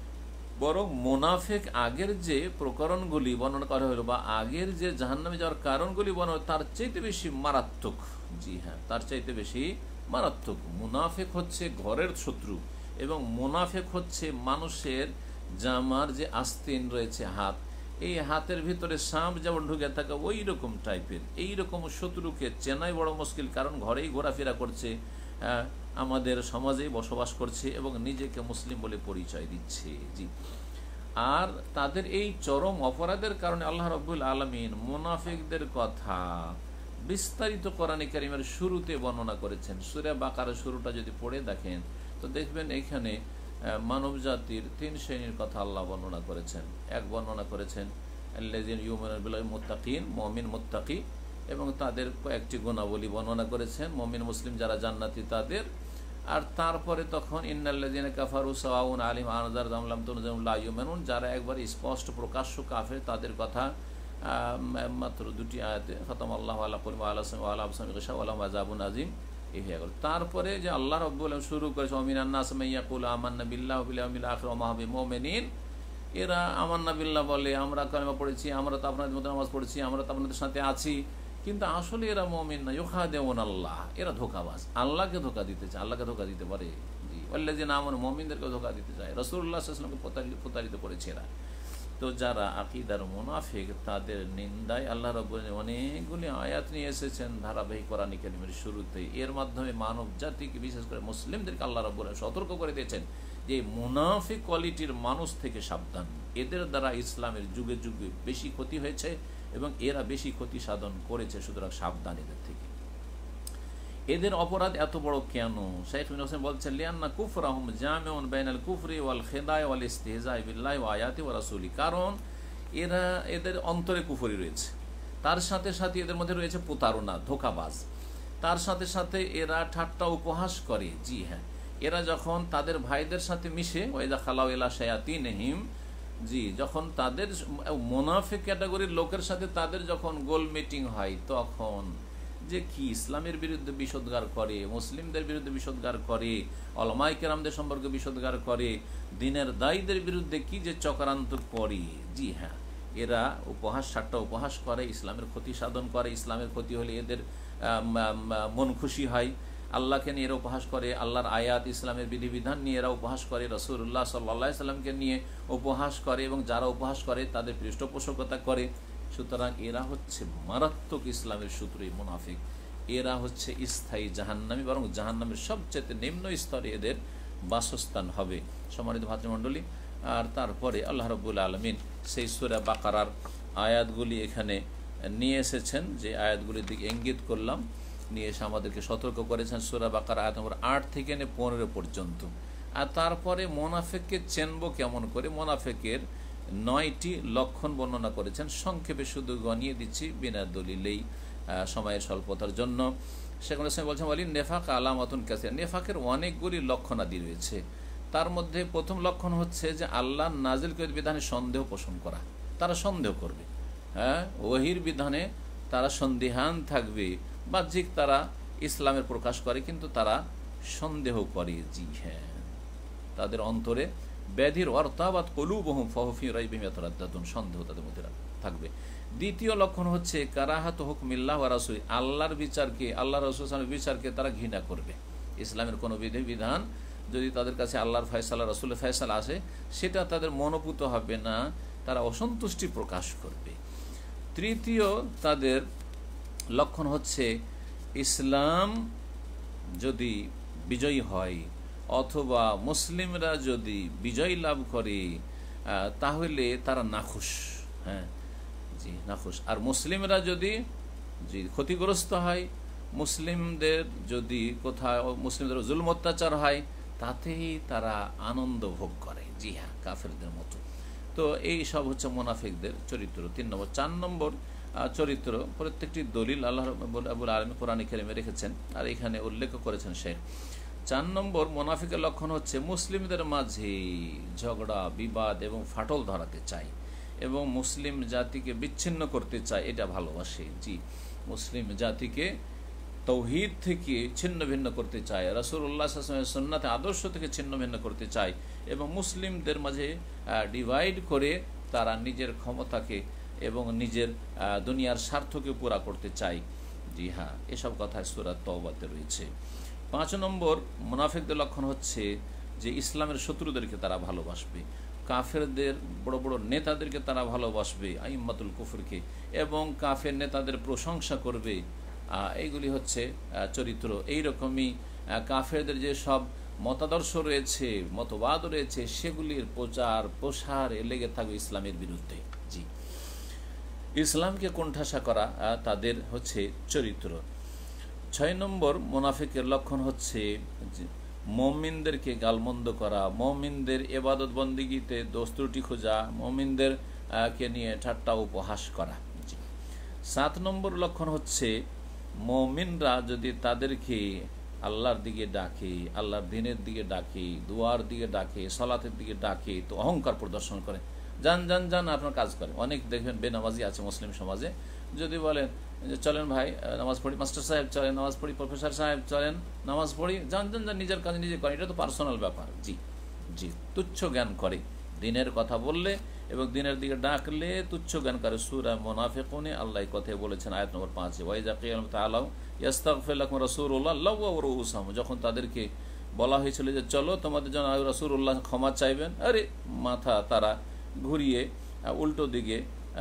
বরং মুনাফিক আগের যে প্রকরণগুলি বর্ণনা করা হলো বা আগের যে জাহান্নামে যাওয়ার কারণগুলি বর্ণনা তার চাইতে বেশি মারাত্মক। জি হ্যাঁ, তার চাইতে বেশি মারাত্মক। মুনাফিক হচ্ছে ঘরের শত্রু, এবং মুনাফিক হচ্ছে মানুষের জামার যে আস্তিন রয়েছে হাত, এই হাতের ভিতরে সাপ যেমন ঢুকে থাকে ওই রকম টাইপের। এই রকম শত্রুকে চেনাই বড় মুশকিল, কারণ ঘরেই ঘোরাফেরা করছে, আমাদের সমাজেই বসবাস করছে এবং নিজেকে মুসলিম বলে পরিচয় দিচ্ছে। জি, আর তাদের এই চরম অপরাধের কারণে আল্লাহ রাব্বুল আলামিন মুনাফিকদের কথা বিস্তারিত কোরআনে কারীমের শুরুতে বর্ণনা করেছেন। সূরা বাকারার শুরুটা যদি পড়ে দেখেন তো দেখবেন এখানে মানব জাতির 3 শ্রেণীর কথা আল্লাহ বর্ণনা করেছেন। এক, বর্ণনা করেছেন আল্লাযীনা ইউমিনুনা বিল মুত্তাকিন, মুমিন মুত্তাকি, এবং তাদের কয়েকটি গুণাবলী বর্ণনা করেছেন, মুমিন মুসলিম যারা জান্নাতি তাদের। আর তারপরে তখন ইন্নাল্লাযীনা কাফারু সাওয়াউন আলাইহিম আনযারতাহুম লাম তুনজিরহুম লা ইউমিনুন, যারা একবার স্পষ্ট প্রকাশ্য কাফের তাদের কথা মাত্র 2টি আয়াতে খাতামাল্লাহু আলা কুলুবি ওয়া আলা আবসারিহিম গিশাওয়া ওয়া লাহুম আযাবুন আযীম, এই হয়ে গেল। তারপরে যে আল্লাহ রাব্বুল আলামিন শুরু করেছে ওয়ামিনান নাস মান ইয়াকুলু আমান্না বিল্লাহি ওয়া বিল ইয়াউমিল আখির ওয়া মা হুম বিমুমিনিন, এরা আমান্না বিল্লাহ বলে, আমরা কালেমা পড়েছি, আমরা তো আপনাদের মধ্যে নামাজ পড়েছি, আমরা তো আপনাদের সাথে আছি, কিন্তু আসলে এরা মুমিন না। ইউখাদিউন আল্লাহ, এরা ধোঁকাবাজ, আল্লাহকে ধোঁকা দিতে চায়। আল্লাহকে ধোঁকা দিতে পারে? জি, ওয়াল্লাযীনা আমানু, মুমিনদেরকে ধোঁকা দিতে চায়। রাসূলুল্লাহ সাল্লাল্লাহু আলাইহি ওয়াসাল্লামকে প্রতারিত করেছে এরা। তো যারা আকীদার মুনাফিক তাদের নিন্দায় আল্লাহ রাব্বুল আলামিন অনেকগুলি আয়াত নিয়ে এসেছেন ধারাবাহিক কোরআন কারীমের শুরুতেই। এর মাধ্যমে মানব জাতিকে, বিশেষ করে মুসলিমদেরকে আল্লাহ রাব্বুল আলামিন সতর্ক করে দিয়েছেন যে মুনাফিক কোয়ালিটির মানুষ থেকে সাবধান। এদের দ্বারা ইসলামের যুগে যুগে বেশি ক্ষতি হয়েছে এবং এরা বেশি ক্ষতি সাধন করেছে, সুতরাং সাবধান এদের থেকে। এদের অপরাধ এত বড় কেন? শাইখ ইবনে হোসেন বলছেন লিআন্না কুফরাহুম জামিউন বাইনাল কুফরি ওয়াল খিদায় ওয়াল ইস্তিহজাই বিল্লাহি ওয়া আয়াতি ওয়া রাসূলি, কারণ এদের অন্তরে কুফরি রয়েছে, তার সাথে সাথে এদের মধ্যে রয়েছে প্রতারণা, ধোঁকাবাজ, তার সাথে সাথে এরা ঠাট্টা উপহাস করে। জি হ্যাঁ, এরা যখন তাদের ভাইদের সাথে মিশে ওয়াইদা খালাউ ইলা শায়াতিনহিম, জি, যখন তাদের মুনাফিক ক্যাটাগরির লোকের সাথে তাদের যখন গোল মিটিং হয় তখন যে কি ইসলামের বিরুদ্ধে বিষোদ্গার করে, মুসলিমদের বিরুদ্ধে বিষোদ্গার করে, উলামায়ে কেরামদের সম্পর্কে বিষোদ্গার করে, দ্বীনের দায়ীদের বিরুদ্ধে কি যে চক্রান্ত করে। জি হ্যাঁ, এরা উপহাস ঠাট্টা উপহাস করে, ইসলামের ক্ষতি সাধন করে, ইসলামের ক্ষতি হলে এদের মন খুশি হয়, আল্লাহকে নিয়ে এরা উপহাস করে, আল্লাহর আয়াত ইসলামের বিধিবিধান নিয়ে এরা উপহাস করে, রাসূলুল্লাহ সাল্লাল্লাহু আলাইহি সাল্লামকে নিয়ে উপহাস করে, এবং যারা উপহাস করে তাদের পৃষ্ঠপোষকতা করে। সুতরাং এরা হচ্ছে মারাত্মক ইসলামের শত্রু মুনাফিক। এরা হচ্ছে স্থায়ী জাহান্নামী, বরং জাহান্নামের সবচেয়ে নিম্ন স্তরে এদের বাসস্থান হবে। সম্মানিত ভাতৃমণ্ডলী, আর তারপরে আল্লাহ রাব্বুল আলামিন সেই সূরা বাকারার আয়াতগুলি এখানে নিয়ে এসেছেন, যে আয়াতগুলির দিকে ইঙ্গিত করলাম, নিয়ে এসে আমাদেরকে সতর্ক করেছেন। সূরা বাকারা আয়াত নম্বর 8 থেকে 15 পর্যন্ত। আর তারপরে মোনাফেককে চিনব কেমন করে, মোনাফেকের 9টি লক্ষণ বর্ণনা করেছেন। সংক্ষেপে শুধু গনিয়ে দিচ্ছি বিনা দলিলেই সময়ের স্বল্পতার জন্য। সেখানে বলছেন বলি নেফাক আলামাতুন কাসিরা, নেফাকের অনেকগুলি লক্ষণাদি রয়েছে। তার মধ্যে প্রথম লক্ষণ হচ্ছে যে আল্লাহ নাজিলকৃত বিধানে সন্দেহ পোষণ করা, তারা সন্দেহ করবে। হ্যাঁ, ওহির বিধানে তারা সন্দিহান থাকবে। বাহ্যিক তারা ইসলামের প্রকাশ করে কিন্তু তারা সন্দেহ করে। জি হ্যাঁ, তাদের অন্তরে ব্যাধির অর্থাৎ কলুবহুম ফাহুফি রাইবিহিম ইয়াতারাদ্দাদুন, সন্দেহ তাদের মধ্যে থাকবে। দ্বিতীয় লক্ষণ হচ্ছে কারাহাত হুকমিল্লাহ ওয়া রাসূল, আল্লাহর বিচারকে, আল্লাহ রাসূল সাল্লাল্লাহু আলাইহি ওয়াসাল্লামের বিচারকে তারা ঘৃণা করবে। ইসলামের কোনো বিধিবিধান যদি তাদের কাছে আল্লাহর ফয়সালা, রাসূলের ফয়সালা আসে, সেটা তাদের মনোপুত হবে না, তারা অসন্তুষ্টি প্রকাশ করবে। তৃতীয় তাদের লক্ষণ হচ্ছে ইসলাম যদি বিজয়ী হয় অথবা মুসলিমরা যদি বিজয় লাভ করে তাহলে তারা নাখুশ। হ্যাঁ জি, নাখুশ। আর মুসলিমরা যদি জি, ক্ষতিগ্রস্ত হয়। মুসলিমদের যদি কোথাও মুসলিমদের জুলম অত্যাচার হয় তাতেই তারা আনন্দ ভোগ করে। জি হ্যাঁ, কাফেরদের মতো। তো এই সব হচ্ছে মুনাফিকদের চরিত্র। 3 নম্বর। 4 নম্বর চরিত্র, প্রত্যেকটি দলিল আল্লাহ রাব্বুল আলামিন কোরআনে কারিমে রেখেছেন আর এখানে উল্লেখ করেছেন শেখ। 4 নম্বর মুনাফিকের লক্ষণ হচ্ছে মুসলিমদের মাঝে ঝগড়া বিবাদ এবং ফাটল ধরাতে চায় এবং মুসলিম জাতিকে বিচ্ছিন্ন করতে চায়, এটা ভালোবাসে। জি, মুসলিম জাতিকে তৌহিদ থেকে ছিন্ন ভিন্ন করতে চায়, রাসূলুল্লাহ সাল্লাল্লাহু আলাইহি ওয়াসাল্লামের সুন্নাতে আদর্শ থেকে ছিন্ন ভিন্ন করতে চায় এবং মুসলিমদের মাঝে ডিভাইড করে তারা নিজের ক্ষমতাকে এবং নিজের দুনিয়ার স্বার্থকে পুরা করতে চায়। জি হ্যাঁ, এসব কথা সূরা তাওবাতে রয়েছে। 5 নম্বর মুনাফিকদের লক্ষণ হচ্ছে যে ইসলামের শত্রুদেরকে তারা ভালোবাসবে, কাফেরদের বড় বড় নেতাদেরকে তারা ভালোবাসবে, আইম্মাতুল কুফরকে, এবং কাফের নেতাদের প্রশংসা করবে। এইগুলি হচ্ছে চরিত্র। এইরকমই কাফেরদের যে সব মতাদর্শ রয়েছে, মতবাদ রয়েছে, সেগুলির প্রচার প্রসারে লেগে থাকবে ইসলামের বিরুদ্ধে। জি, ইসলামকে কোণঠাসা করা তাদের হচ্ছে চরিত্র। 6 নম্বর মুনাফিকের লক্ষণ হচ্ছে মুমিনদেরকে গালমন্দ করা, মুমিনদের ইবাদত বন্দেগীতে দোষ ত্রুটি খোঁজা, মুমিনদের কে নিয়ে ঠাট্টা উপহাস করা। 7 নম্বর লক্ষণ হচ্ছে মুমিনরা যদি তাদেরকে আল্লাহর দিকে ডাকে, আল্লাহর দিনের দিকে ডাকে, দুয়ার দিকে ডাকে, সালাতের দিকে ডাকে, তো অহংকার প্রদর্শন করে, যান যান যান আপনার কাজ করে। অনেক দেখবেন বেনামাজি আছে মুসলিম সমাজে, যদি বলেন যে চলেন ভাই নামাজ পড়ি, মাস্টার সাহেব চলেন নামাজ পড়ি, প্রফেসর সাহেব চলেন নামাজ পড়ি, যান যান যান, নিজের কাজ নিজে করে, এটা তো পার্সোনাল ব্যাপার। জি জি, তুচ্ছ জ্ঞান করে, দিনের কথা বললে এবং দিনের দিকে ডাকলে তুচ্ছ জ্ঞান করে। সূরা মুনাফিকুনে আল্লাহ কথাই বলেছেন আয়াত নম্বর 5, ওয়াইজা কিয়াল তাআলা ইস্তাগফির লাকুম রাসূলুল্লাহ লাওয়া রুউসাহুম, যখন তাদেরকে বলা হয়েছিল যে চলো তোমাদের জন্য রাসূলুল্লাহ ক্ষমা চাইবেন, আরে মাথা তারা ঘুরিয়ে উল্টো দিকে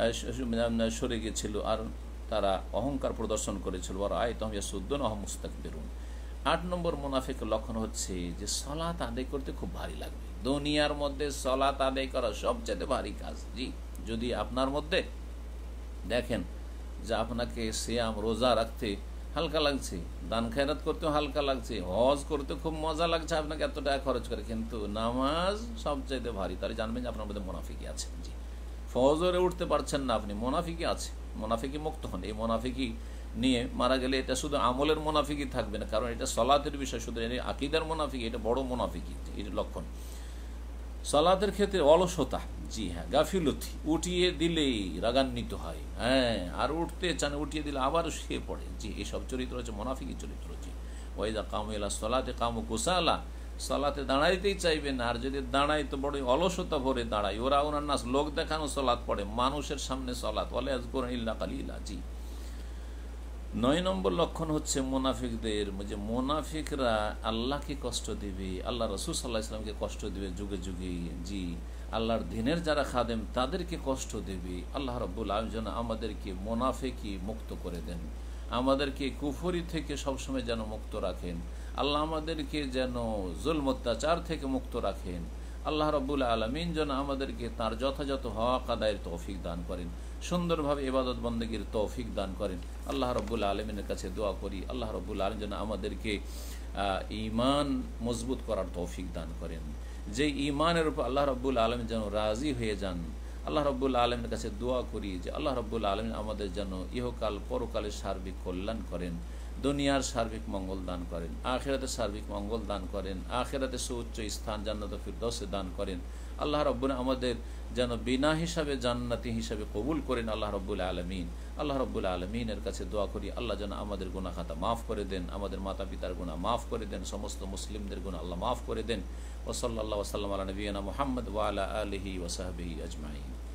সরে গিয়েছিল আর তারা অহংকার প্রদর্শন করেছিল। আর আয়াতুহুম ইয়াসুদ্দুন ওয়া হুম মুস্তাকবিরুন। 8 নম্বর মুনাফিকের লক্ষণ হচ্ছে যে সালাত আদায় করতে খুব ভারী লাগবে। দুনিয়ার মধ্যে সালাত আদায় করা সবচেয়ে ভারী কাজ। জি, যদি আপনার মধ্যে দেখেন যে আপনাকে সিয়াম রোজা রাখতে হালকা লাগছে, দান খেরাত করতেও হালকা লাগছে, হজ করতে খুব মজা লাগছে আপনাকে এত টাকা খরচ করে, কিন্তু নামাজ সবচাইতে ভারী, তাহলে জানবেন যে আপনার মধ্যে মুনাফিকি আছে। জি, ফজরে উঠতে পারছেন না আপনি, মুনাফিকি আছে, মুনাফিকি মুক্ত হন। এই মুনাফিকি নিয়ে মারা গেলে এটা শুধু আমলের মুনাফিকি থাকবে না, কারণ এটা সালাতের বিষয়, শুধু আকীদার মুনাফিকি, এটা বড় মুনাফিকি এর লক্ষণ। সালাতের ক্ষেত্রে অলসতা, জি হ্যাঁ, গাফিলতি, উঠিয়ে দিলেই রাগান্বিত হয়, হ্যাঁ, আর উঠতে চান, উঠিয়ে দিলে আবার শুয়ে পড়ে। জি, এইসব চরিত্র হচ্ছে মুনাফিকি চরিত্র। জি, ওয়াইদা কামু ইলা সালাতে কামু কুসালা, সালাতে দাঁড়াইতেই চাইবে না, আর যদি দাঁড়াই তো বড় অলসতা ভরে দাঁড়ায়। ওরা ওনার নাস, লোক দেখানো সালাত পড়ে, মানুষের সামনে সালাত, ওয়ালা ইয়াযকুরুনা ইল্লা কালিলা। জি, 9 নম্বর লক্ষণ হচ্ছে মুনাফিকদের, যে মুনাফিকরা আল্লাহকে কষ্ট দিবে, আল্লাহ রাসূল সাল্লাল্লাহু আলাইহি ওয়াসাল্লামকে কষ্ট দিবে যুগে যুগে। জি, আল্লাহর দ্বীনের যারা খাদেম তাদেরকে কষ্ট দেবে। আল্লাহ রাব্বুল আলামিন যেন আমাদেরকে মুনাফিকি মুক্ত করে দেন, আমাদেরকে কুফরি থেকে সবসময় যেন মুক্ত রাখেন, আল্লাহ আমাদেরকে যেন জুলম অত্যাচার থেকে মুক্ত রাখেন। আল্লাহ রাব্বুল আলামিন যেন আমাদেরকে তার যথাযথ হক আদায়ের তৌফিক দান করেন, সুন্দরভাবে ইবাদত বন্দেগীর তৌফিক দান করেন। আল্লাহ রাব্বুল আলামিনের কাছে দোয়া করি আল্লাহ রাব্বুল আলামিন যেন আমাদেরকে ঈমান মজবুত করার তৌফিক দান করেন, যে ঈমানের উপর আল্লাহ রাব্বুল আলামিন যেন রাজি হয়ে যান। আল্লাহ রাব্বুল আলামিনের কাছে দোয়া করি যে আল্লাহ রাব্বুল আলামিন আমাদের যেন ইহকাল পরকালের সার্বিক কল্যাণ করেন, দুনিয়ার সার্বিক মঙ্গল দান করেন, আখিরাতে সার্বিক মঙ্গল দান করেন, আখিরাতে সুউচ্চ স্থান জান্নাতুল ফিরদাউসে দান করেন। আল্লাহ রাব্বুল আমাদের যেন বিনা হিসাবে জান্নাতি হিসাবে কবুল করেন আল্লাহ রাব্বুল আলামিন। আল্লাহ রাব্বুল আলামিনের কাছে দোয়া করি আল্লাহ যেন আমাদের গুনাহ খাতা মাফ করে দেন, আমাদের মাতা পিতার গুনাহ মাফ করে দেন, সমস্ত মুসলিমদের গুনাহ আল্লাহ মাফ করে দেন। ওয়া সাল্লাল্লাহু ওয়া সাল্লাম আলা নবিয়িনা মুহাম্মদ ওয়া আলা আলিহি ওয়া সাহবিহি আজমাইন।